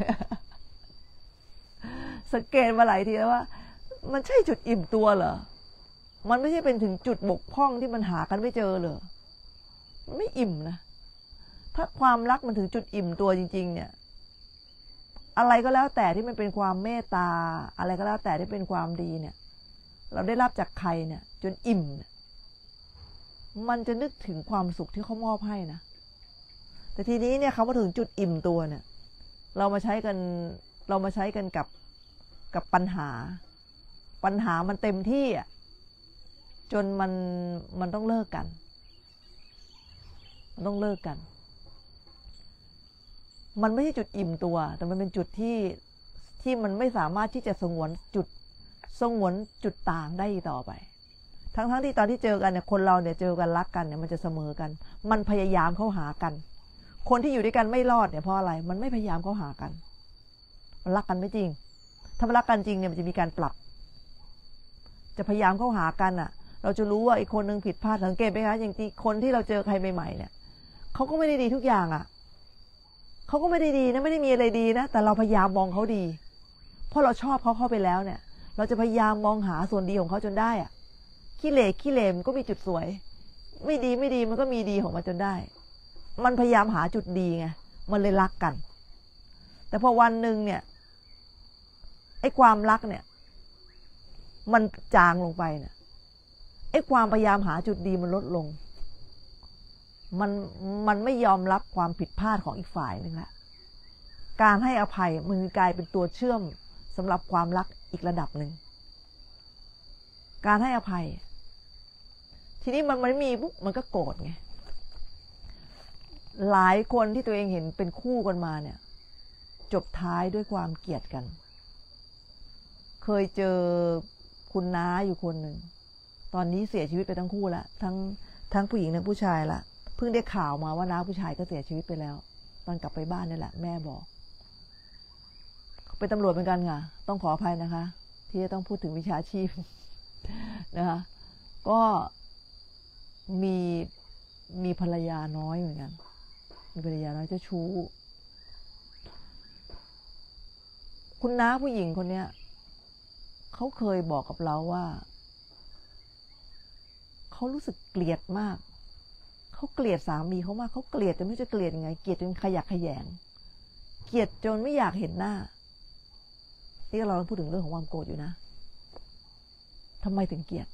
สังเกตมาหลายทีแล้วว่ามันใช่จุดอิ่มตัวเหรอมันไม่ใช่เป็นถึงจุดบกพร่องที่มันหากันไม่เจอเลยมันไม่อิ่มนะถ้าความรักมันถึงจุดอิ่มตัวจริงๆเนี่ยอะไรก็แล้วแต่ที่มันเป็นความเมตตาอะไรก็แล้วแต่ที่เป็นความดีเนี่ยเราได้รับจากใครเนี่ยจนอิ่มเนี่ยมันจะนึกถึงความสุขที่เขามอบให้นะแต่ทีนี้เนี่ยเขามาถึงจุดอิ่มตัวเนี่ยเรามาใช้กันกับปัญหามันเต็มที่อ่ะจนมันต้องเลิกกันมันต้องเลิกกันมันไม่ใช่จุดอิ่มตัวแต่มันเป็นจุดที่มันไม่สามารถที่จะสงวนจุดต่างได้ต่อไปทั้งที่ตอนที่เจอกันเนี่ยคนเราเนี่ยเจอกันรักกันเนี่ยมันจะเสมอกันมันพยายามเข้าหากันคนที่อยู่ด้วยกันไม่รอดเนี่ยเพราะอะไรมันไม่พยายามเข้าหากันมันรักกันไม่จริงถ้ามันรักกันจริงเนี่ยมันจะมีการปรับจะพยายามเข้าหากันอ่ะเราจะรู้ว่าอีกคนนึงผิดพลาดสังเกตไหมคะอย่างที่คนที่เราเจอใครใหม่ๆเนี่ยเขาก็ไม่ได้ดีทุกอย่างอ่ะเขาก็ไม่ได้ดีนะไม่ได้มีอะไรดีนะแต่เราพยายามมองเขาดีเพราะเราชอบเขาเข้าไปแล้วเนี่ยเราจะพยายามมองหาส่วนดีของเขาจนได้อ่ะขี้เหร่มันก็มีจุดสวยไม่ดีมันก็มีดีของมันจนได้มันพยายามหาจุดดีไงมันเลยรักกันแต่พอวันหนึ่งเนี่ยไอ้ความรักเนี่ยมันจางลงไปเนี่ยไอ้ความพยายามหาจุดดีมันลดลงมันไม่ยอมรับความผิดพลาดของอีกฝ่ายนึงละการให้อภัยมันกลายเป็นตัวเชื่อมสำหรับความรักอีกระดับหนึ่งการให้อภัยทีนี้มันไม่มีปุ๊บมันก็โกรธไงหลายคนที่ตัวเองเห็นเป็นคู่กันมาเนี่ยจบท้ายด้วยความเกลียดกันเคยเจอคุณน้าอยู่คนหนึ่งตอนนี้เสียชีวิตไปทั้งคู่ละทั้งผู้หญิงทั้งผู้ชายละเพิ่งได้ข่าวมาว่าน้าผู้ชายก็เสียชีวิตไปแล้วตอนกลับไปบ้านนี่แหละแม่บอกเป็นตำรวจเหมือนกันค่ะต้องขออภัยนะคะที่จะต้องพูดถึงวิชาชีพนะคะก็มีภรรยาน้อยเหมือนกันมีภรรยาน้อยเจ้าชู้คุณน้าผู้หญิงคนเนี้ยเขาเคยบอกกับเราว่าเขารู้สึกเกลียดมากเขาเกลียดสามีเขามากเขาเกลียดจนไม่รู้จะเกลียดยังไงเกลียดจนขยักขยงเกลียดจนไม่อยากเห็นหน้าที่เราพูดถึงเรื่องของความโกรธอยู่นะทำไมถึงเกลียด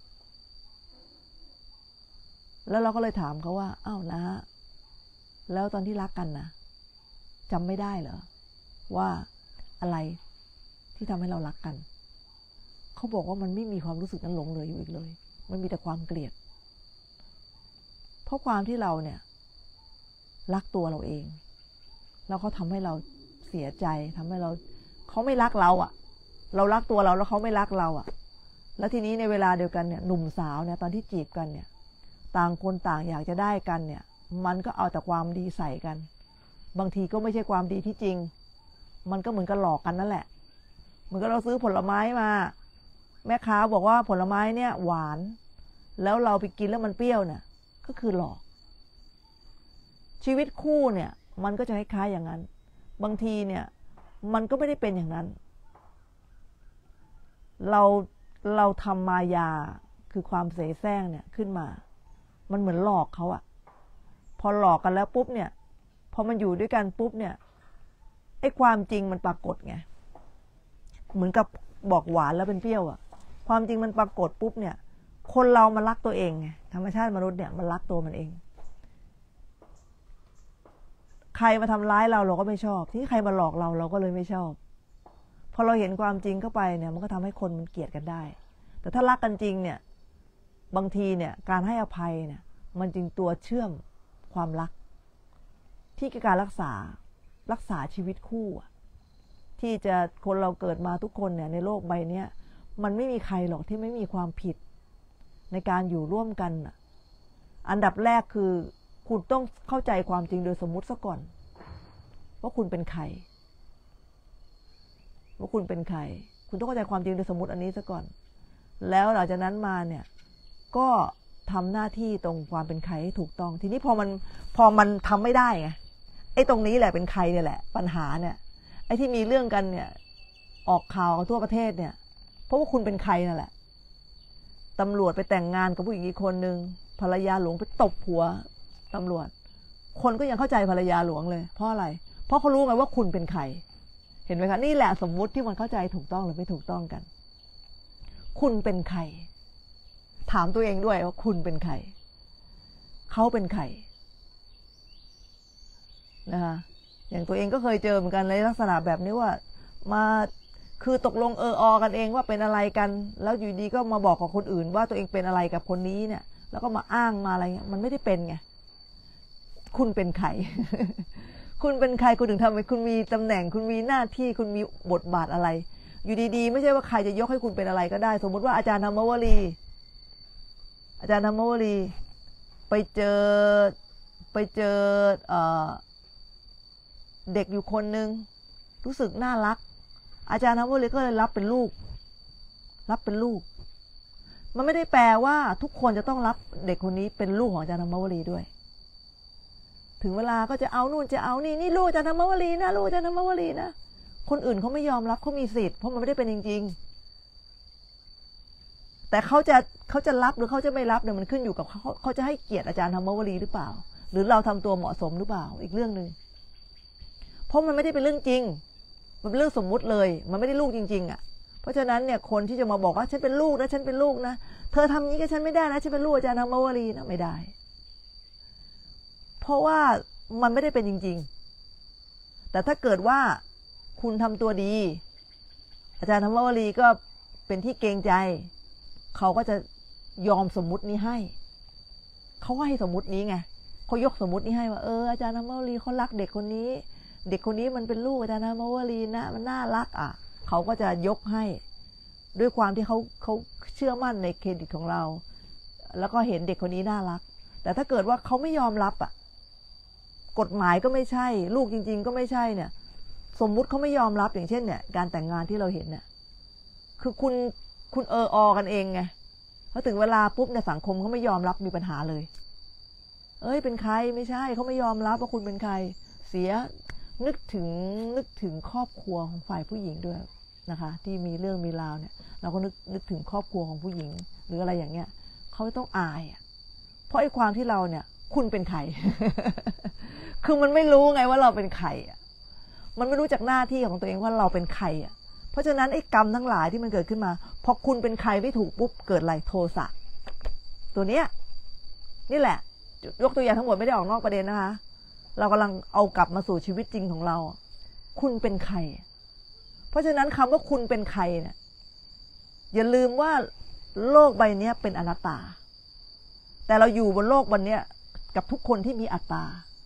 แล้วเราก็เลยถามเขาว่าอ้าวนะแล้วตอนที่รักกันนะจำไม่ได้เหรอว่าอะไรที่ทำให้เรารักกันเขาบอกว่ามันไม่มีความรู้สึกนั้นหลงเหลืออยู่อีกเลยมันมีแต่ความเกลียดเพราะความที่เราเนี่ยรักตัวเราเองแล้วเขาทำให้เราเสียใจทำให้เขาไม่รักเราอ่ะเรารักตัวเราแล้วเขาไม่รักเราอ่ะแล้วทีนี้ในเวลาเดียวกันเนี่ยหนุ่มสาวเนี่ยตอนที่จีบกันเนี่ยต่างคนต่างอยากจะได้กันเนี่ยมันก็เอาแต่ความดีใส่กันบางทีก็ไม่ใช่ความดีที่จริงมันก็เหมือนกับหลอกกันนั่นแหละเหมือนกับเราซื้อผลไม้มาแม่ค้าบอกว่าผลไม้เนี่ยหวานแล้วเราไปกินแล้วมันเปรี้ยวเนี่ยก็คือหลอกชีชีวิตคู่เนี่ยมันก็จะคล้ายๆอย่างนั้นบางทีเนี่ยมันก็ไม่ได้เป็นอย่างนั้นเราทำมายาคือความเสแสร้งเนี่ยขึ้นมามันเหมือนหลอกเขาอะพอหลอกกันแล้วปุ๊บเนี่ยพอมันอยู่ด้วยกันปุ๊บเนี่ยไอ้ความจริงมันปรากฏไงเหมือนกับบอกหวานแล้วเป็นเปรี้ยวอะความจริงมันปรากฏปุ๊บเนี่ยคนเรามันรักตัวเองไงธรรมชาติมนุษย์เนี่ยมันรักตัวมันเองใครมาทำร้ายเราก็ไม่ชอบที่ใครมาหลอกเราก็เลยไม่ชอบพอเราเห็นความจริงเข้าไปเนี่ยมันก็ทำให้คนมันเกลียดกันได้แต่ถ้ารักกันจริงเนี่ยบางทีเนี่ยการให้อภัยเนี่ยมันจริงตัวเชื่อมความรักที่การรักษาชีวิตคู่ที่จะคนเราเกิดมาทุกคนเนี่ยในโลกใบนี้มันไม่มีใครหรอกที่ไม่มีความผิดในการอยู่ร่วมกันอันดับแรกคือคุณต้องเข้าใจความจริงโดยสมมุติซะก่อนว่าคุณเป็นใครคุณต้องเข้าใจความจริงโดยสมมุติอันนี้ซะก่อนแล้วหลังจากนั้นมาเนี่ยก็ทำหน้าที่ตรงความเป็นใครให้ถูกต้องทีนี้พอมันทำไม่ได้ไงไอ้ตรงนี้แหละเป็นใครเนี่ยแหละปัญหาเนี่ยไอ้ที่มีเรื่องกันเนี่ยออกข่าวทั่วประเทศเนี่ยเพราะว่าคุณเป็นใครนั่นแหละตำรวจไปแต่งงานกับผู้หญิงอีกคนนึงภรรยาหลวงไปตบหัวตำรวจคนก็ยังเข้าใจภรรยาหลวงเลยเพราะอะไรเพราะเขารู้ไงว่าคุณเป็นใครเห็นไหมคะนี่แหละสมมุติที่มันเข้าใจถูกต้องหรือไม่ถูกต้องกันคุณเป็นใครถามตัวเองด้วยว่าคุณเป็นใครเขาเป็นใครนะคะอย่างตัวเองก็เคยเจอเหมือนกันในลักษณะแบบนี้ว่ามาคือตกลงกันเองว่าเป็นอะไรกันแล้วอยู่ดีก็มาบอกกับคนอื่นว่าตัวเองเป็นอะไรกับคนนี้เนี่ยแล้วก็มาอ้างมาอะไรเงี้ยมันไม่ได้เป็นไงคุณเป็นใคร คุณเป็นใครคุณถึงทำให้คุณมีตำแหน่งคุณมีหน้าที่คุณมีบทบาทอะไรอยู่ดีๆไม่ใช่ว่าใครจะยกให้คุณเป็นอะไรก็ได้สมมติว่าอาจารย์ธรรมวลีไปเจอเด็กอยู่คนนึงรู้สึกน่ารักอาจารย์ธรรมวลีก็เลยรับเป็นลูกมันไม่ได้แปลว่าทุกคนจะต้องรับเด็กคนนี้เป็นลูกของอาจารย์ธรรมวลีด้วยถึงเวลาก็จะเอานู่นจะเอานี่ลูกอาจารย์ธรรมวลีนะลูกอาจารย์ธรรมวลีนะคนอื่นเขาไม่ยอมรับเขามีสิทธิ์เพราะมันไม่ได้เป็นจริงๆแต่เขาจะรับหรือเขาจะไม่รับเนี่ยมันขึ้นอยู่กับเขาจะให้เกียรติอาจารย์ธรรมวลีหรือเปล่าหรือเราทำตัวเหมาะสมหรือเปล่าอีกเรื่องนึงเพราะมันไม่ได้เป็นเรื่องจริงมันเป็นเรื่องสมมุติเลยมันไม่ได้ลูกจริงๆเพราะฉะนั้นเนี่ยคนที่จะมาบอกว่าฉันเป็นลูกนะฉันเป็นลูกนะเธอทำนี้กับฉันไม่ได้นะฉันเป็นลูกอาจารย์ธรรมวลีนะไม่ได้เพราะว่ามันไม่ได้เป็นจริงๆแต่ถ้าเกิดว่าคุณทำตัวดีอาจารย์ธรรมวลีก็เป็นที่เกรงใจเขาก็จะยอมสมมุตินี้ให้เขาให้สมมุตินี้ไงเขายกสมมุตินี้ให้ว่าอาจารย์ธรรมวลีเขารักเด็กคนนี้มันเป็นลูกอาจารย์ธรรมวลีนะมันน่ารักเขาก็จะยกให้ด้วยความที่เขาเชื่อมั่นในเครดิตของเราแล้วก็เห็นเด็กคนนี้น่ารักแต่ถ้าเกิดว่าเขาไม่ยอมรับกฎหมายก็ไม่ใช่ลูกจริงๆก็ไม่ใช่เนี่ยสมมุติเขาไม่ยอมรับอย่างเช่นเนี่ยการแต่งงานที่เราเห็นเนี่ยคือคุณกันเองไงพอถึงเวลาปุ๊บในสังคมเขาไม่ยอมรับมีปัญหาเลยเป็นใครไม่ใช่เขาไม่ยอมรับว่าคุณเป็นใครเสียนึกถึงครอบครัวของฝ่ายผู้หญิงด้วยนะคะที่มีเรื่องมีราวเนี่ยเราก็นึกถึงครอบครัวของผู้หญิงหรืออะไรอย่างเงี้ยเขาต้องอายเพราะไอ้ความที่เราเนี่ยคุณเป็นใคร คือมันไม่รู้ไงว่าเราเป็นใครมันไม่รู้จากหน้าที่ของตัวเองว่าเราเป็นใครเพราะฉะนั้นไอ้กรรมทั้งหลายที่มันเกิดขึ้นมาพอคุณเป็นใครไม่ถูกปุ๊บเกิดอะไรโทสะตัวเนี้ยนี่แหละยกตัวอย่างทั้งหมดไม่ได้ออกนอกประเด็นนะคะเรากำลังเอากลับมาสู่ชีวิตจริงของเราคุณเป็นใครเพราะฉะนั้นคำว่าคุณเป็นใครเนี่ยอย่าลืมว่าโลกใบนี้เป็นอนัตตาแต่เราอยู่บนโลกวันนี้กับทุกคนที่มีอัตตา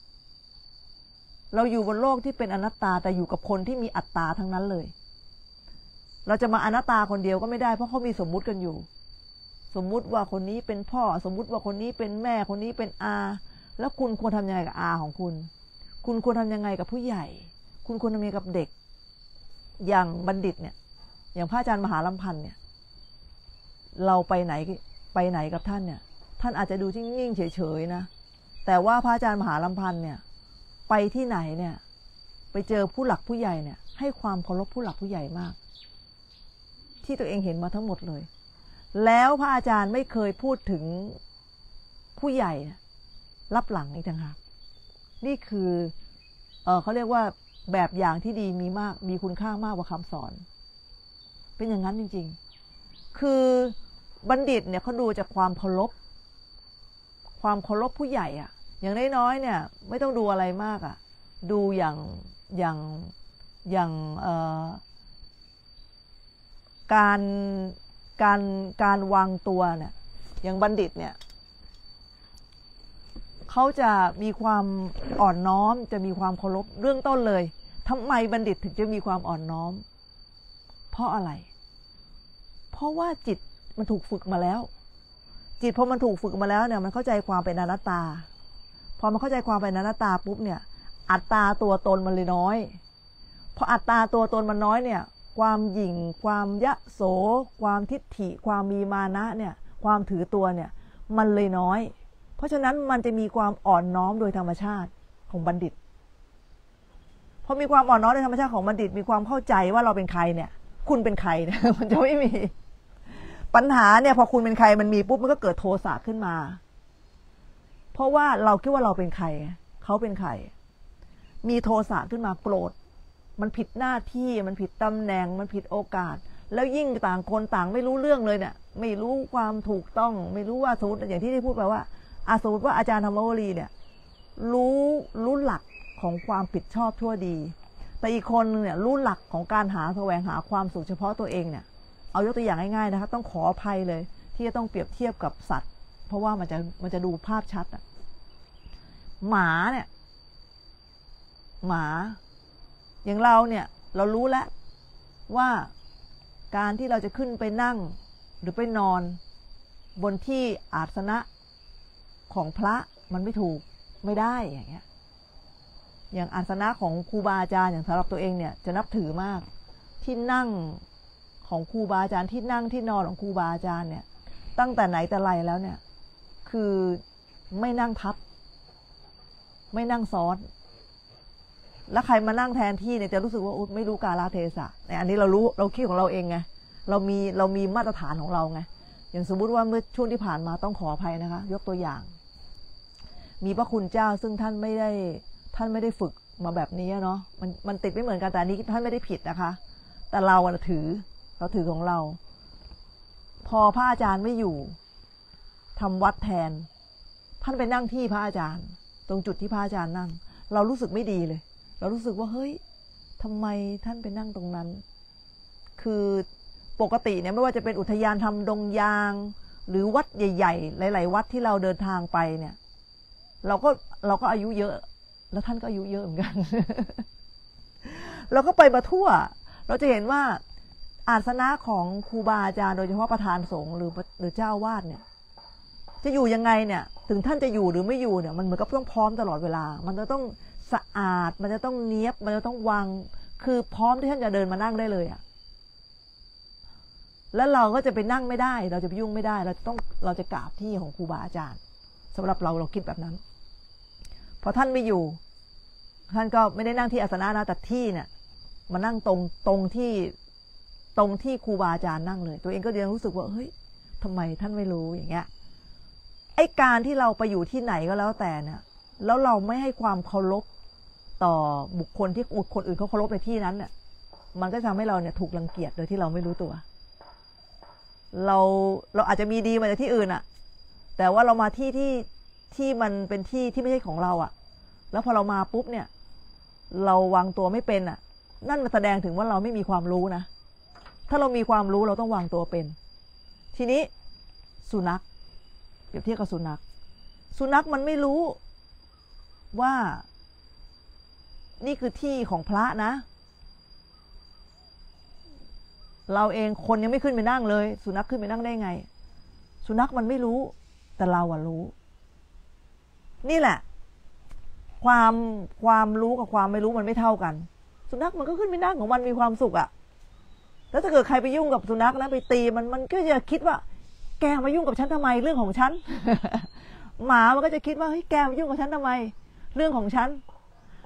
เราอยู่บนโลกที่เป็นอนัตตาแต่อยู่กับคนที่มีอัตตาทั้งนั้นเลยเราจะมาอนัตตาคนเดียวก็ไม่ได้เพราะเขามีสมมุติกันอยู่สมมุติว่าคนนี้เป็นพ่อสมมุติว่าคนนี้เป็นแม่คนนี้เป็นอาแล้วคุณควรทำยังไงกับอาของคุณควรทำยังไงกับผู้ใหญ่คุณควรทำยังไงกับเด็กอย่างบัณฑิตเนี่ยอย่างพระอาจารย์มหาลัมพันธ์เนี่ยเราไปไหนกับท่านเนี่ยท่านอาจจะดูนิ่งๆเฉยๆนะแต่ว่าพระอาจารย์มหาลัมพันธ์เนี่ยไปที่ไหนเนี่ยไปเจอผู้หลักผู้ใหญ่เนี่ยให้ความเคารพผู้หลักผู้ใหญ่มากที่ตัวเองเห็นมาทั้งหมดเลยแล้วพระอาจารย์ไม่เคยพูดถึงผู้ใหญ่รับหลังอีกต่างหากนี่คือเขาเรียกว่าแบบอย่างที่ดีมีมากมีคุณค่ามากกว่าคำสอนเป็นอย่างนั้นจริงๆคือบัณฑิตเนี่ยเขาดูจากความเคารพผู้ใหญ่อะอย่างน้อยๆเนี่ยไม่ต้องดูอะไรมากอะดูอย่างการวางตัวเนี่ยอย่างบัณฑิตเนี่ยเขาจะมีความอ่อนน้อมจะมีความเคารพเรื่องต้นเลยทำไมบัณฑิตถึงจะมีความอ่อนน้อมเพราะอะไรเพราะว่าจิตมันถูกฝึกมาแล้วจิตพอมันถูกฝึกมาแล้วเนี่ยมันเข้าใจความเป็นอนัตตาพอมันเข้าใจความเป็นอนัตตาปุ๊บเนี่ยอัตตาตัวตนมันเลยน้อยพออัตตาตัวตนมันน้อยเนี่ยความหยิ่งความยะโสความทิฏฐิความมีมานะเนี่ยความถือตัวเนี่ยมันเลยน้อยเพราะฉะนั้นมันจะมีความอ่อนน้อมโดยธรรมชาติของบัณฑิตพอมีความอ่อนน้อมโดยธรรมชาติของบัณฑิตมีความเข้าใจว่าเราเป็นใครเนี่ยคุณเป็นใครเนี่ยมันจะไม่มีปัญหาเนี่ยพอคุณเป็นใครมันมีปุ๊บมันก็เกิดโทสะขึ้นมาเพราะว่าเราคิดว่าเราเป็นใครเขาเป็นใครมีโทสะขึ้นมาโกรธมันผิดหน้าที่มันผิดตำแหน่งมันผิดโอกาสแล้วยิ่งต่างคนต่างไม่รู้เรื่องเลยเนี่ยไม่รู้ความถูกต้องไม่รู้ว่าสมมติอย่างที่ได้พูดไปว่าสมมติว่าอาจารย์ธรรมวลีเนี่ยรู้หลักของความผิดชอบทั่วดีแต่อีกคนเนี่ยรู้หลักของการแสวงหาความสุขเฉพาะตัวเองเนี่ยเอายกตัวอย่างง่ายๆนะคะต้องขออภัยเลยที่จะต้องเปรียบเทียบกับสัตว์เพราะว่ามันจะดูภาพชัดอะหมาเนี่ยหมาอย่างเราเนี่ยเรารู้แล้วว่าการที่เราจะขึ้นไปนั่งหรือไปนอนบนที่อาสนะของพระมันไม่ถูกไม่ได้อย่างเงี้ยอย่างอาสนะของครูบาอาจารย์อย่างสำหรับตัวเองเนี่ยจะนับถือมากที่นั่งของครูบาอาจารย์ที่นั่งที่นอนของครูบาอาจารย์เนี่ยตั้งแต่ไหนแต่ไรแล้วเนี่ยคือไม่นั่งทับไม่นั่งซ้อนแล้วใครมานั่งแทนที่เนี่ยจะรู้สึกว่าไม่รู้กาลเทศะเนี่ยอันนี้เราคิดของเราเองไงเรามีมาตรฐานของเราไงอย่างสมมุติว่าเมื่อช่วงที่ผ่านมาต้องขออภัยนะคะยกตัวอย่างมีพระคุณเจ้าซึ่งท่านไม่ได้ฝึกมาแบบนี้เนาะมันติดไม่เหมือนกันแต่นี้ท่านไม่ได้ผิดนะคะแต่เราถือของเราพอพระอาจารย์ไม่อยู่ทำวัดแทนท่านไปนั่งที่พระอาจารย์ตรงจุดที่พระอาจารย์นั่งเรารู้สึกไม่ดีเลยเรารู้สึกว่าเฮ้ยทำไมท่านไปนั่งตรงนั้นคือปกติเนี่ยไม่ว่าจะเป็นอุทยานธรรมดงยางหรือวัดใหญ่ๆหลายๆวัดที่เราเดินทางไปเนี่ยเราก็อายุเยอะแล้วท่านก็อายุเยอะเหมือนกัน เราก็ไปมาทั่วเราจะเห็นว่าอาสนะของครูบาอาจารย์โดยเฉพาะประธานสงฆ์หรือเจ้าวาดเนี่ยจะอยู่ยังไงเนี่ยถึงท่านจะอยู่หรือไม่อยู่เนี่ยมันเหมือนกับต้องพร้อมตลอดเวลามันจะต้องสะอาดมันจะต้องเนียบมันจะต้องวางคือพร้อมที่ท่านจะเดินมานั่งได้เลยอะแล้วเราก็จะไปนั่งไม่ได้เราจะไปยุ่งไม่ได้เราจะกราบที่ของครูบาอาจารย์สำหรับเราคิดแบบนั้นพอท่านไม่อยู่ท่านก็ไม่ได้นั่งที่อาสนะนะแต่ที่เนี่ยมานั่งตรงที่ครูบาอาจารย์นั่งเลยตัวเองก็ยังรู้สึกว่าเฮ้ยทำไมท่านไม่รู้อย่างเงี้ยไอ้การที่เราไปอยู่ที่ไหนก็แล้วแต่เนี่ยแล้วเราไม่ให้ความเคารพต่อบุคคลที่คนอื่นเขาเคารพในที่นั้นเนี่ยมันก็ทำให้เราเนี่ยถูกรังเกียจโดยที่เราไม่รู้ตัวเราอาจจะมีดีมาจากที่อื่นอะแต่ว่าเรามาที่มันเป็นที่ไม่ใช่ของเราอะแล้วพอเรามาปุ๊บเนี่ยเราวางตัวไม่เป็นอะนั่นมันแสดงถึงว่าเราไม่มีความรู้นะถ้าเรามีความรู้เราต้องวางตัวเป็นทีนี้สุนัขเปรียบเทียบกับสุนัขมันไม่รู้ว่านี่คือที่ของพระนะเราเองคนยังไม่ขึ้นไปนั่งเลยสุนัขขึ้นไปนั่งได้ไงสุนัขมันไม่รู้แต่เรารู้นี่แหละความรู้กับความไม่รู้มันไม่เท่ากันสุนัขมันก็ขึ้นไปนั่งของมันมีความสุขอะแล้วถ้าเกิดใครไปยุ่งกับสุนัขแล้วไปตีมันก็จะคิดว่าแกมายุ่งกับฉันทำไมเรื่องของฉัน หมามันก็จะคิดว่าเฮ้ยแกมายุ่งกับฉันทำไมเรื่องของฉัน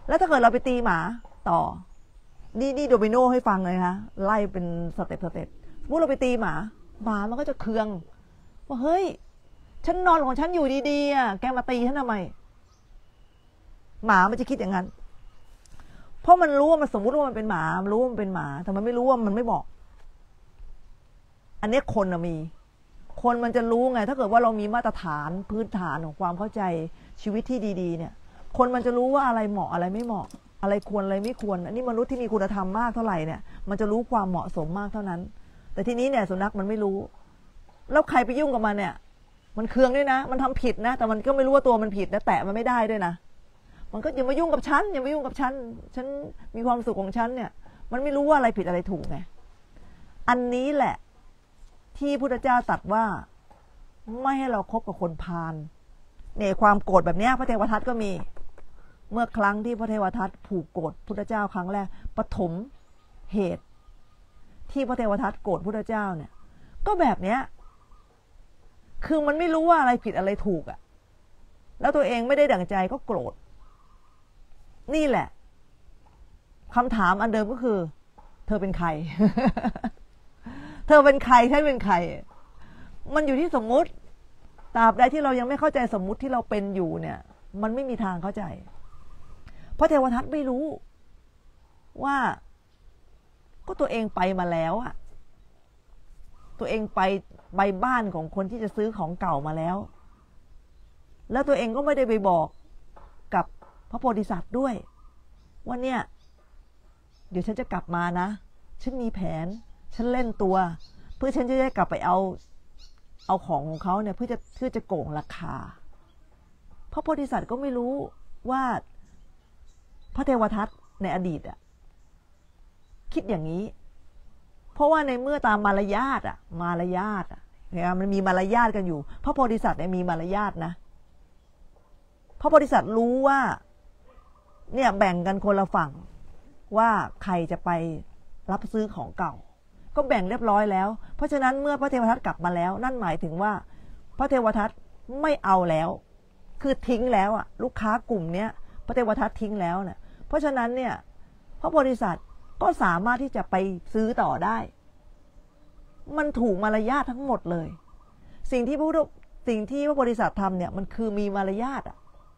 แล้วถ้าเกิดเราไปตีหมาต่อนี่โดมิโนให้ฟังเลยค่ะไล่เป็นสเต็ปสมมติเราไปตีหมามันก็จะเคืองว่าเฮ้ยฉันนอนของฉันอยู่ดีๆอ่ะแกมาตีฉันทำไมหมามันจะคิดอย่างนั้นเพราะมันรู้ว่ามันสมมุติว่ามันเป็นหมามันรู้ว่ามันเป็นหมาแต่มันไม่รู้ว่ามันไม่บอกอันนี้คนมีคนมันจะรู้ไงถ้าเกิดว่าเรามีมาตรฐานพื้นฐานของความเข้าใจชีวิตที่ดีๆเนี่ยคนมันจะรู้ว่าอะไรเหมาะอะไรไม่เหมาะอะไรควรอะไรไม่ควรอันนี้มนุษย์ที่มีคุณธรรมมากเท่าไหร่เนี่ยมันจะรู้ความเหมาะสมมากเท่านั้นแต่ทีนี้เนี่ยสุนัขมันไม่รู้แล้วใครไปยุ่งกับมันเนี่ยมันเคืองด้วยนะมันทำผิดนะแต่มันก็ไม่รู้ว่าตัวมันผิดนะแตะมันไม่ได้ด้วยนะมันก็อย่ามายุ่งกับฉันอย่ามายุ่งกับฉันฉันมีความสุขของฉันเนี่ยมันไม่รู้ว่าอะไรผิดอะไรถูกไงอันนี้แหละที่พุทธเจ้าตรัสว่าไม่ให้เราคบกับคนพาลเนี่ยความโกรธแบบนี้พระเทวทัตก็มีเมื่อครั้งที่พระเทวทัตผูกโกรธพุทธเจ้าครั้งแรกปฐมเหตุที่พระเทวทัตโกรธพุทธเจ้าเนี่ยก็แบบเนี้ยคือมันไม่รู้ว่าอะไรผิดอะไรถูกอ่ะแล้วตัวเองไม่ได้ดั่งใจก็โกรธนี่แหละคำถามอันเดิมก็คือเธอเป็นใคร เธอเป็นใครฉันเป็นใครมันอยู่ที่สมมุติตราบใดที่เรายังไม่เข้าใจสมมุติที่เราเป็นอยู่เนี่ยมันไม่มีทางเข้าใจเพราะเทวทัตไม่รู้ว่าก็ตัวเองไปมาแล้วอะตัวเองไปบ้านของคนที่จะซื้อของเก่ามาแล้วแล้วตัวเองก็ไม่ได้ไปบอกกับพระโพธิสัตว์ด้วยว่าเนี่ยเดี๋ยวฉันจะกลับมานะฉันมีแผนฉันเล่นตัวเพื่อฉันจะได้กลับไปเอาของเขาเนี่ยเพื่อจะโกงราคาพระโพธิสัตว์ก็ไม่รู้ว่าพระเทวทัตในอดีตคิดอย่างนี้เพราะว่าในเมื่อตามมารยาทเนี่ยมันมีมารยาทกันอยู่พระโพธิสัตว์เนี่ยมีมารยาทนะพระโพธิสัตว์รู้ว่าเนี่ยแบ่งกันคนละฝั่งว่าใครจะไปรับซื้อของเก่าก็แบ่งเรียบร้อยแล้วเพราะฉะนั้นเมื่อพระเทวทัตกลับมาแล้วนั่นหมายถึงว่าพระเทวทัตไม่เอาแล้วคือทิ้งแล้วลูกค้ากลุ่มเนี้ยพระเทวทัตทิ้งแล้วเนี่ยเพราะฉะนั้นเนี่ยพระโพธิสัตว์ก็สามารถที่จะไปซื้อต่อได้มันถูกมารยาททั้งหมดเลยสิ่งที่พระโพธิสัตว์ทำเนี่ยมันคือมีมารยาท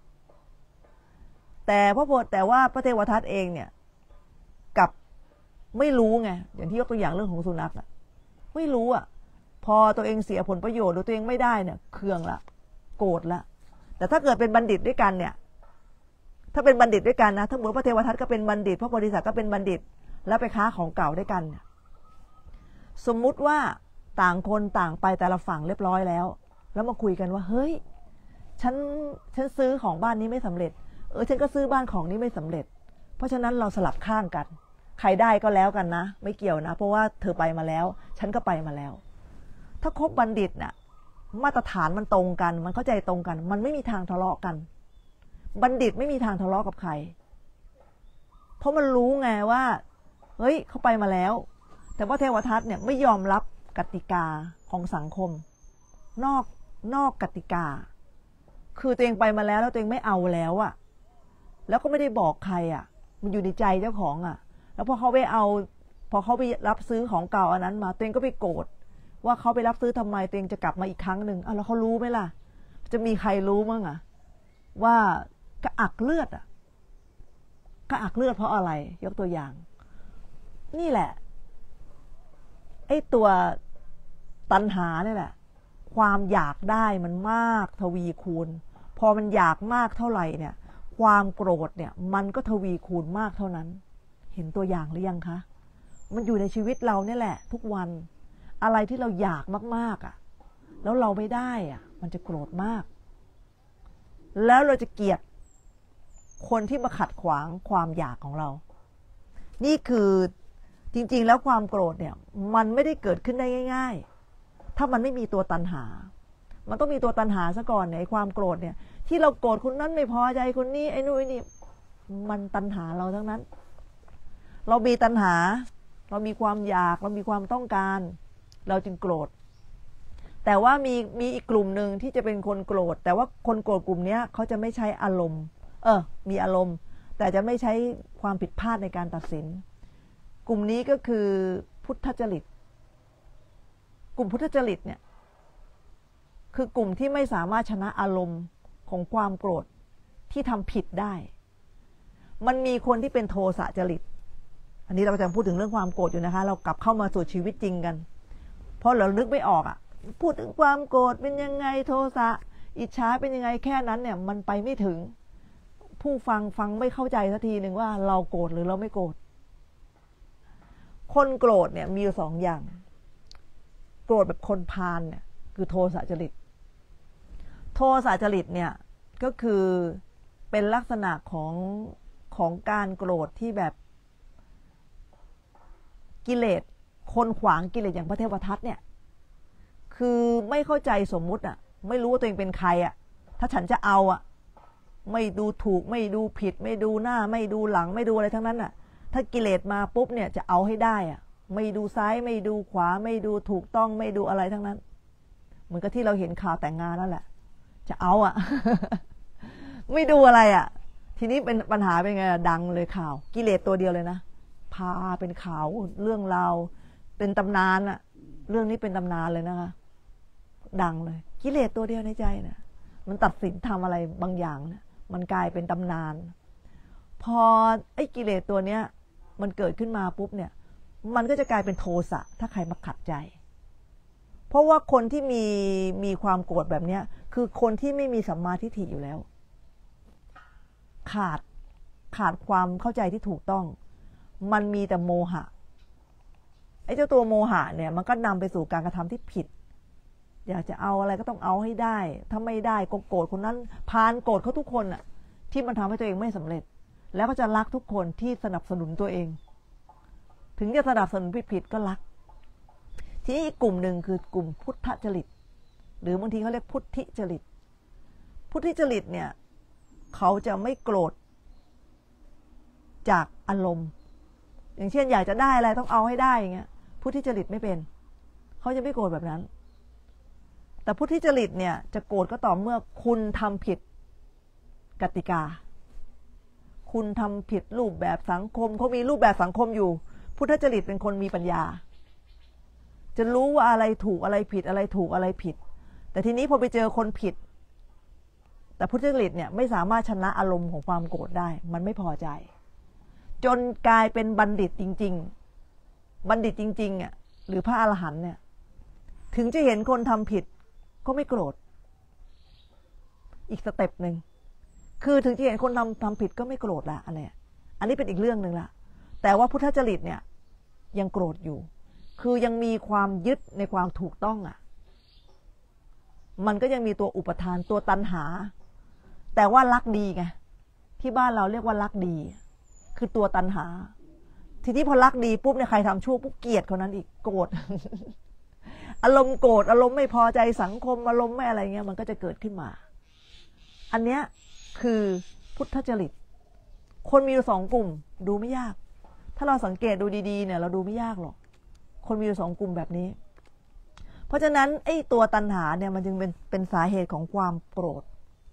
แต่ว่าพระเทวทัตเองเนี่ยกับไม่รู้ไงอย่างที่ยกตัวอย่างเรื่องของสุนัขไม่รู้พอตัวเองเสียผลประโยชน์หรือตัวเองไม่ได้เนี่ยเคืองละโกรธละแต่ถ้าเกิดเป็นบัณฑิตด้วยกันเนี่ยถ้าเป็นบัณฑิตด้วยกันนะถ้าเหมือนพระเทวทัตก็เป็นบัณฑิตพระโพธิสัตว์ก็เป็นบัณฑิตแล้วไปค้าของเก่าด้วยกันสมมุติว่าต่างคนต่างไปแต่ละฝั่งเรียบร้อยแล้วมาคุยกันว่าเฮ้ยฉันซื้อของบ้านนี้ไม่สำเร็จฉันก็ซื้อบ้านของนี้ไม่สำเร็จเพราะฉะนั้นเราสลับข้างกันใครได้ก็แล้วกันนะไม่เกี่ยวนะเพราะว่าเธอไปมาแล้วฉันก็ไปมาแล้วถ้าคบบัณฑิตน่ะมาตรฐานมันตรงกันมันเข้าใจตรงกันมันไม่มีทางทะเลาะกันบัณฑิตไม่มีทางทะเลาะกับใครเพราะมันรู้ไงว่าเฮ้ยเขาไปมาแล้วแต่ว่าเทวทัตเนี่ยไม่ยอมรับกติกาของสังคมนอกกติกาคือตัวเองไปมาแล้วตัวเองไม่เอาแล้วแล้วก็ไม่ได้บอกใครมันอยู่ในใจเจ้าของแล้วพอเขาไปรับซื้อของเก่าอันนั้นมาตัวเองก็ไปโกรธว่าเขาไปรับซื้อทำไมตัวเองจะกลับมาอีกครั้งหนึ่งแล้วเขารู้ไหมล่ะจะมีใครรู้มั้งว่ากระอักเลือดกระอักเลือดเพราะอะไรยกตัวอย่างนี่แหละไอ้ตัวตัณหาเนี่ยแหละความอยากได้มันมากทวีคูณพอมันอยากมากเท่าไหร่เนี่ยความโกรธเนี่ยมันก็ทวีคูณมากเท่านั้นเห็นตัวอย่างหรือยังคะมันอยู่ในชีวิตเราเนี่ยแหละทุกวันอะไรที่เราอยากมากๆแล้วเราไม่ได้มันจะโกรธมากแล้วเราจะเกลียดคนที่มาขัดขวางความอยากของเรานี่คือจริงๆแล้วความโกรธเนี่ยมันไม่ได้เกิดขึ้นได้ง่ายๆถ้ามันไม่มีตัวตัณหามันต้องมีตัวตัณหาซะก่อนในความโกรธเนี่ยที่เราโกรธคนนั้นไม่พอใจคนนี้ไอ้นู่นนี่มันตัณหาเราทั้งนั้นเรามีตัณหาเรามีความอยากเรามีความต้องการเราจึงโกรธแต่ว่ามีอีกกลุ่มหนึ่งที่จะเป็นคนโกรธแต่ว่าคนโกรธกลุ่มนี้เขาจะไม่ใช้อารมณ์มีอารมณ์แต่จะไม่ใช้ความผิดพลาดในการตัดสินกลุ่มนี้ก็คือพุทธจริตกลุ่มพุทธจริตเนี่ยคือกลุ่มที่ไม่สามารถชนะอารมณ์ของความโกรธที่ทำผิดได้มันมีคนที่เป็นโทสะจริตอันนี้เราจะพูดถึงเรื่องความโกรธอยู่นะคะเรากลับเข้ามาสู่ชีวิตจริงกันเพราะเรานึกไม่ออกอ่ะพูดถึงความโกรธเป็นยังไงโทสะอิจฉาเป็นยังไงแค่นั้นเนี่ยมันไปไม่ถึงผู้ฟังไม่เข้าใจสักทีหนึ่งว่าเราโกรธหรือเราไม่โกรธคนโกรธเนี่ยมีอยู่สองอย่างโกรธแบบคนพาลเนี่ยคือโทสะจริตโทสะจริตเนี่ยก็คือเป็นลักษณะของการโกรธที่แบบกิเลสคนขวางกิเลสอย่างพระเทวทัตเนี่ยคือไม่เข้าใจสมมุติอ่ะไม่รู้ว่าตัวเองเป็นใครอ่ะถ้าฉันจะเอาอ่ะไม่ดูถูกไม่ดูผิดไม่ดูหน้าไม่ดูหลังไม่ดูอะไรทั้งนั้นอ่ะถ้ากิเลสมาปุ๊บเนี่ยจะเอาให้ได้อ่ะไม่ดูซ้ายไม่ดูขวาไม่ดูถูกต้องไม่ดูอะไรทั้งนั้นเหมือนกับที่เราเห็นข่าวแต่งงานนั่นแหละจะเอาอ่ะ ไม่ดูอะไรอ่ะทีนี้เป็นปัญหาเป็นไงดังเลยข่าวกิเลสตัวเดียวเลยนะพาเป็นข่าวเรื่องราวเป็นตำนานอ่ะเรื่องนี้เป็นตำนานเลยนะคะดังเลยกิเลสตัวเดียวในใจนะมันตัดสินทำอะไรบางอย่างนะมันกลายเป็นตำนานพอไอ้กิเลสตัวเนี้ยมันเกิดขึ้นมาปุ๊บเนี่ยมันก็จะกลายเป็นโทสะถ้าใครมาขัดใจเพราะว่าคนที่มีความโกรธแบบเนี้ยคือคนที่ไม่มีสัมมาทิฏฐิอยู่แล้วขาดความเข้าใจที่ถูกต้องมันมีแต่โมหะไอ้เจ้าตัวโมหะเนี่ยมันก็นำไปสู่การกระทำที่ผิดอยากจะเอาอะไรก็ต้องเอาให้ได้ถ้าไม่ได้ก็โกรธคนนั้นพาลโกรธเขาทุกคนน่ะที่มันทำให้ตัวเองไม่สำเร็จแล้วก็จะรักทุกคนที่สนับสนุนตัวเองถึงจะสนับสนุนผิดก็รักทีนี้อีกกลุ่มหนึ่งคือกลุ่มพุทธจริตหรือบางทีเขาเรียกพุทธิจริตพุทธิจริตเนี่ยเขาจะไม่โกรธจากอารมณ์อย่างเช่นอยากจะได้อะไรต้องเอาให้ได้อย่างเงี้ยพุทธิจริตไม่เป็นเขาจะไม่โกรธแบบนั้นแต่พุทธิจริตเนี่ยจะโกรธก็ต่อเมื่อคุณทำผิดกติกาคุณทำผิดรูปแบบสังคมเขามีรูปแบบสังคมอยู่พุทธจริตเป็นคนมีปัญญาจะรู้ว่าอะไรถูกอะไรผิดอะไรถูกอะไรผิดแต่ทีนี้พอไปเจอคนผิดแต่พุทธจริตเนี่ยไม่สามารถชนะอารมณ์ของความโกรธได้มันไม่พอใจจนกลายเป็นบัณฑิตจริงๆบัณฑิตจริงๆอ่ะหรือพระอรหันต์เนี่ยถึงจะเห็นคนทำผิดก็ไม่โกรธอีกสเต็ปหนึ่งคือถึงจะเห็นคนทำผิดก็ไม่โกรธละอะไรอันนี้เป็นอีกเรื่องหนึ่งละแต่ว่าพุทธจริตเนี่ยยังโกรธอยู่คือยังมีความยึดในความถูกต้องอ่ะมันก็ยังมีตัวอุปทานตัวตัณหาแต่ว่ารักดีไงที่บ้านเราเรียกว่ารักดีคือตัวตัณหาทีนี้พอรักดีปุ๊บเนี่ยใครทำชั่วปุ๊บเกลียดคนนั้นอีกโกรธ อารมณ์โกรธอารมณ์ไม่พอใจสังคมอารมณ์ไม่อะไรเงี้ยมันก็จะเกิดขึ้นมาอันเนี้ยคือพุทธจริตคนมีอยู่สองกลุ่มดูไม่ยากถ้าเราสังเกตดูดีๆเนี่ยเราดูไม่ยากหรอกคนมีอยู่สองกลุ่มแบบนี้เพราะฉะนั้นไอ้ตัวตัณหาเนี่ยมันจึงเป็นสาเหตุของความโกรธ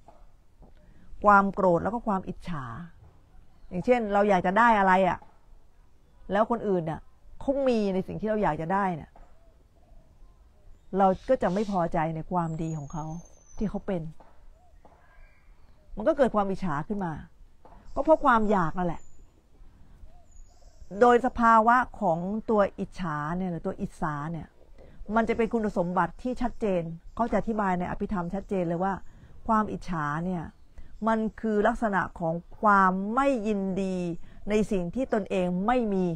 แล้วก็ความอิจฉาอย่างเช่นเราอยากจะได้อะไรอ่ะแล้วคนอื่นเนี่ยเขามีในสิ่งที่เราอยากจะได้เนี่ยเราก็จะไม่พอใจในความดีของเขาที่เขาเป็นมันก็เกิดความอิจฉาขึ้นมาก็เพราะความอยากนั่นแหละโดยสภาวะของตัวอิจฉาเนี่ยหรือตัวอิจฉาเนี่ยมันจะเป็นคุณสมบัติที่ชัดเจนเขาจะอธิบายในอภิธรรมชัดเจนเลยว่าความอิจฉาเนี่ยมันคือลักษณะของความไม่ยินดีในสิ่งที่ตนเองไม่มี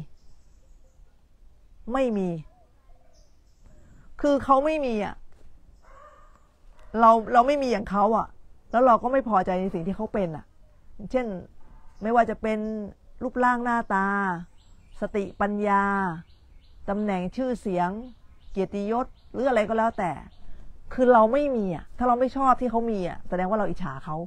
คือเขาไม่มีอ่ะเราไม่มีอย่างเขาอ่ะแล้วเราก็ไม่พอใจในสิ่งที่เขาเป็นอ่ะเช่นไม่ว่าจะเป็นรูปร่างหน้าตาสติปัญญาตำแหน่งชื่อเสียงเกียรติยศหรืออะไรก็แล้วแต่คือเราไม่มีอ่ะถ้าเราไม่ชอบที่เขามีอ่ะแสดงว่าเราอิจฉาเขา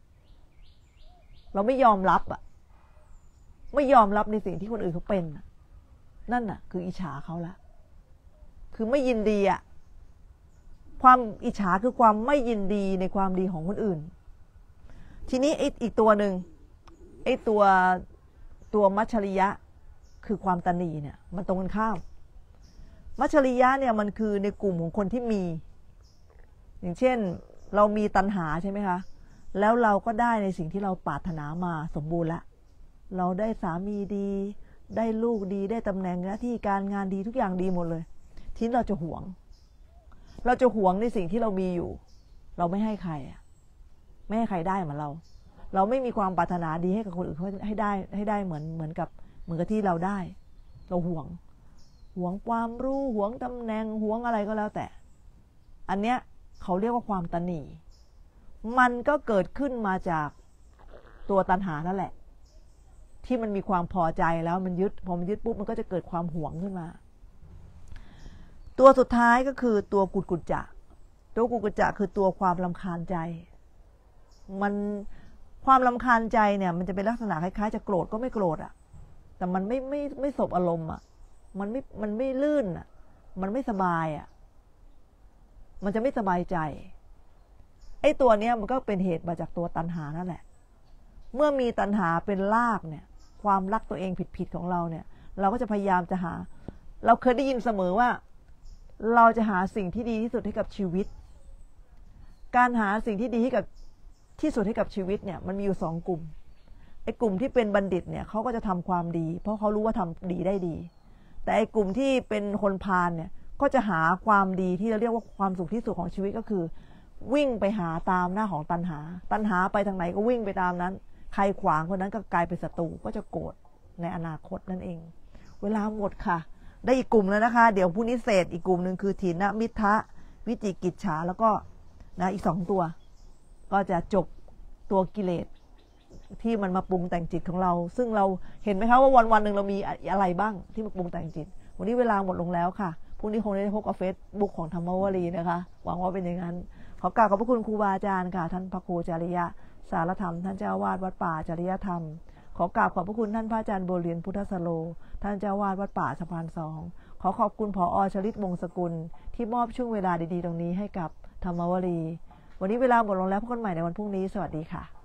เราไม่ยอมรับอ่ะไม่ยอมรับในสิ่งที่คนอื่นเขาเป็นนั่นน่ะคืออิจฉาเขาละคือไม่ยินดีอ่ะความอิจฉาคือความไม่ยินดีในความดีของคนอื่นทีนี้อีกตัวหนึ่งไอ้ตัวมัชฌริยะคือความตนีเนี่ยมันตรงกันข้ามมัชฌริยะเนี่ยมันคือในกลุ่มของคนที่มี อย่างเช่นเรามีตัณหาใช่ไหมคะแล้วเราก็ได้ในสิ่งที่เราปรารถนามาสมบูรณ์แล้วเราได้สามีดีได้ลูกดีได้ตำแหน่งหน้าที่การงานดีทุกอย่างดีหมดเลยทีนี้เราจะหวงในสิ่งที่เรามีอยู่เราไม่ให้ใครไม่ให้ใครได้เหมือนเราไม่มีความปรารถนาดีให้กับคนอื่นให้ได้เหมือนกับที่เราได้เราหวงความรู้หวงตำแหน่งหวงอะไรก็แล้วแต่อันเนี้ยเขาเรียกว่าความตนีมันก็เกิดขึ้นมาจากตัวตัณหานั่นแหละที่มันมีความพอใจแล้วมันยึดพอมันยึดปุ๊บมันก็จะเกิดความหวงขึ้นมาตัวสุดท้ายก็คือตัวกุกุจจะคือตัวความรำคาญใจมันความรำคาญใจเนี่ยมันจะเป็นลักษณะคล้ายๆจะโกรธก็ไม่โกรธแต่มันไม่สบอารมณ์มันไม่ลื่นมันไม่สบายมันจะไม่สบายใจไอ้ตัวเนี้ยมันก็เป็นเหตุมาจากตัวตัณหานั่นแหละเมื่อมีตัณหาเป็นรากเนี่ยความรักตัวเองผิดของเราเนี่ยเราก็จะพยายามจะหาเราเคยได้ยินเสมอว่าเราจะหาสิ่งที่ดีที่สุดให้กับชีวิตการหาสิ่งที่ดีที่สุดให้กับชีวิตเนี่ยมันมีอยู่2กลุ่มไอ้กลุ่มที่เป็นบัณฑิตเนี่ยเขาก็จะทำความดีเพราะเขารู้ว่าทำดีได้ดีแต่ไอ้กลุ่มที่เป็นคนพาลเนี่ยก็จะหาความดีที่เราเรียกว่าความสุขที่สุดของชีวิตก็คือวิ่งไปหาตามหน้าของตัณหาไปทางไหนก็วิ่งไปตามนั้นใครขวางคนนั้นก็กลายเป็นศัตรูก็จะโกรธในอนาคตนั่นเองเวลาหมดค่ะได้อีกกลุ่มแล้วนะคะเดี๋ยวผู้นิเศษอีกกลุ่มหนึ่งคือถีนมิทธะวิจิกิจฉาแล้วก็อีก2ตัวก็จะจบตัวกิเลสที่มันมาปรุงแต่งจิตของเราซึ่งเราเห็นไหมคะว่าวันหนึ่งเรามีอะไรบ้างที่มาปรุงแต่งจิตวันนี้เวลาหมดลงแล้วค่ะพรุ่งนี้คงได้พบกับFacebookของธรรมวลีนะคะหวังว่าเป็นอย่างนั้นขอกราบขอบพระคุณครูบาอาจารย์ค่ะท่านพระครูจริยะสารธรรมท่านเจ้าวาดวัดป่าจริยธรรมขอกราบขอบพระคุณท่านพระอาจารย์บัวเรียนพุทธสโลท่านเจ้าวาดวัดป่าสะพาน2ขอขอบคุณผอ.ชลิตวงศ์สกุลที่มอบช่วงเวลาดีๆตรงนี้ให้กับธรรมวลีวันนี้เวลาหมดลงแล้วพบกันใหม่ในวันพรุ่งนี้สวัสดีค่ะ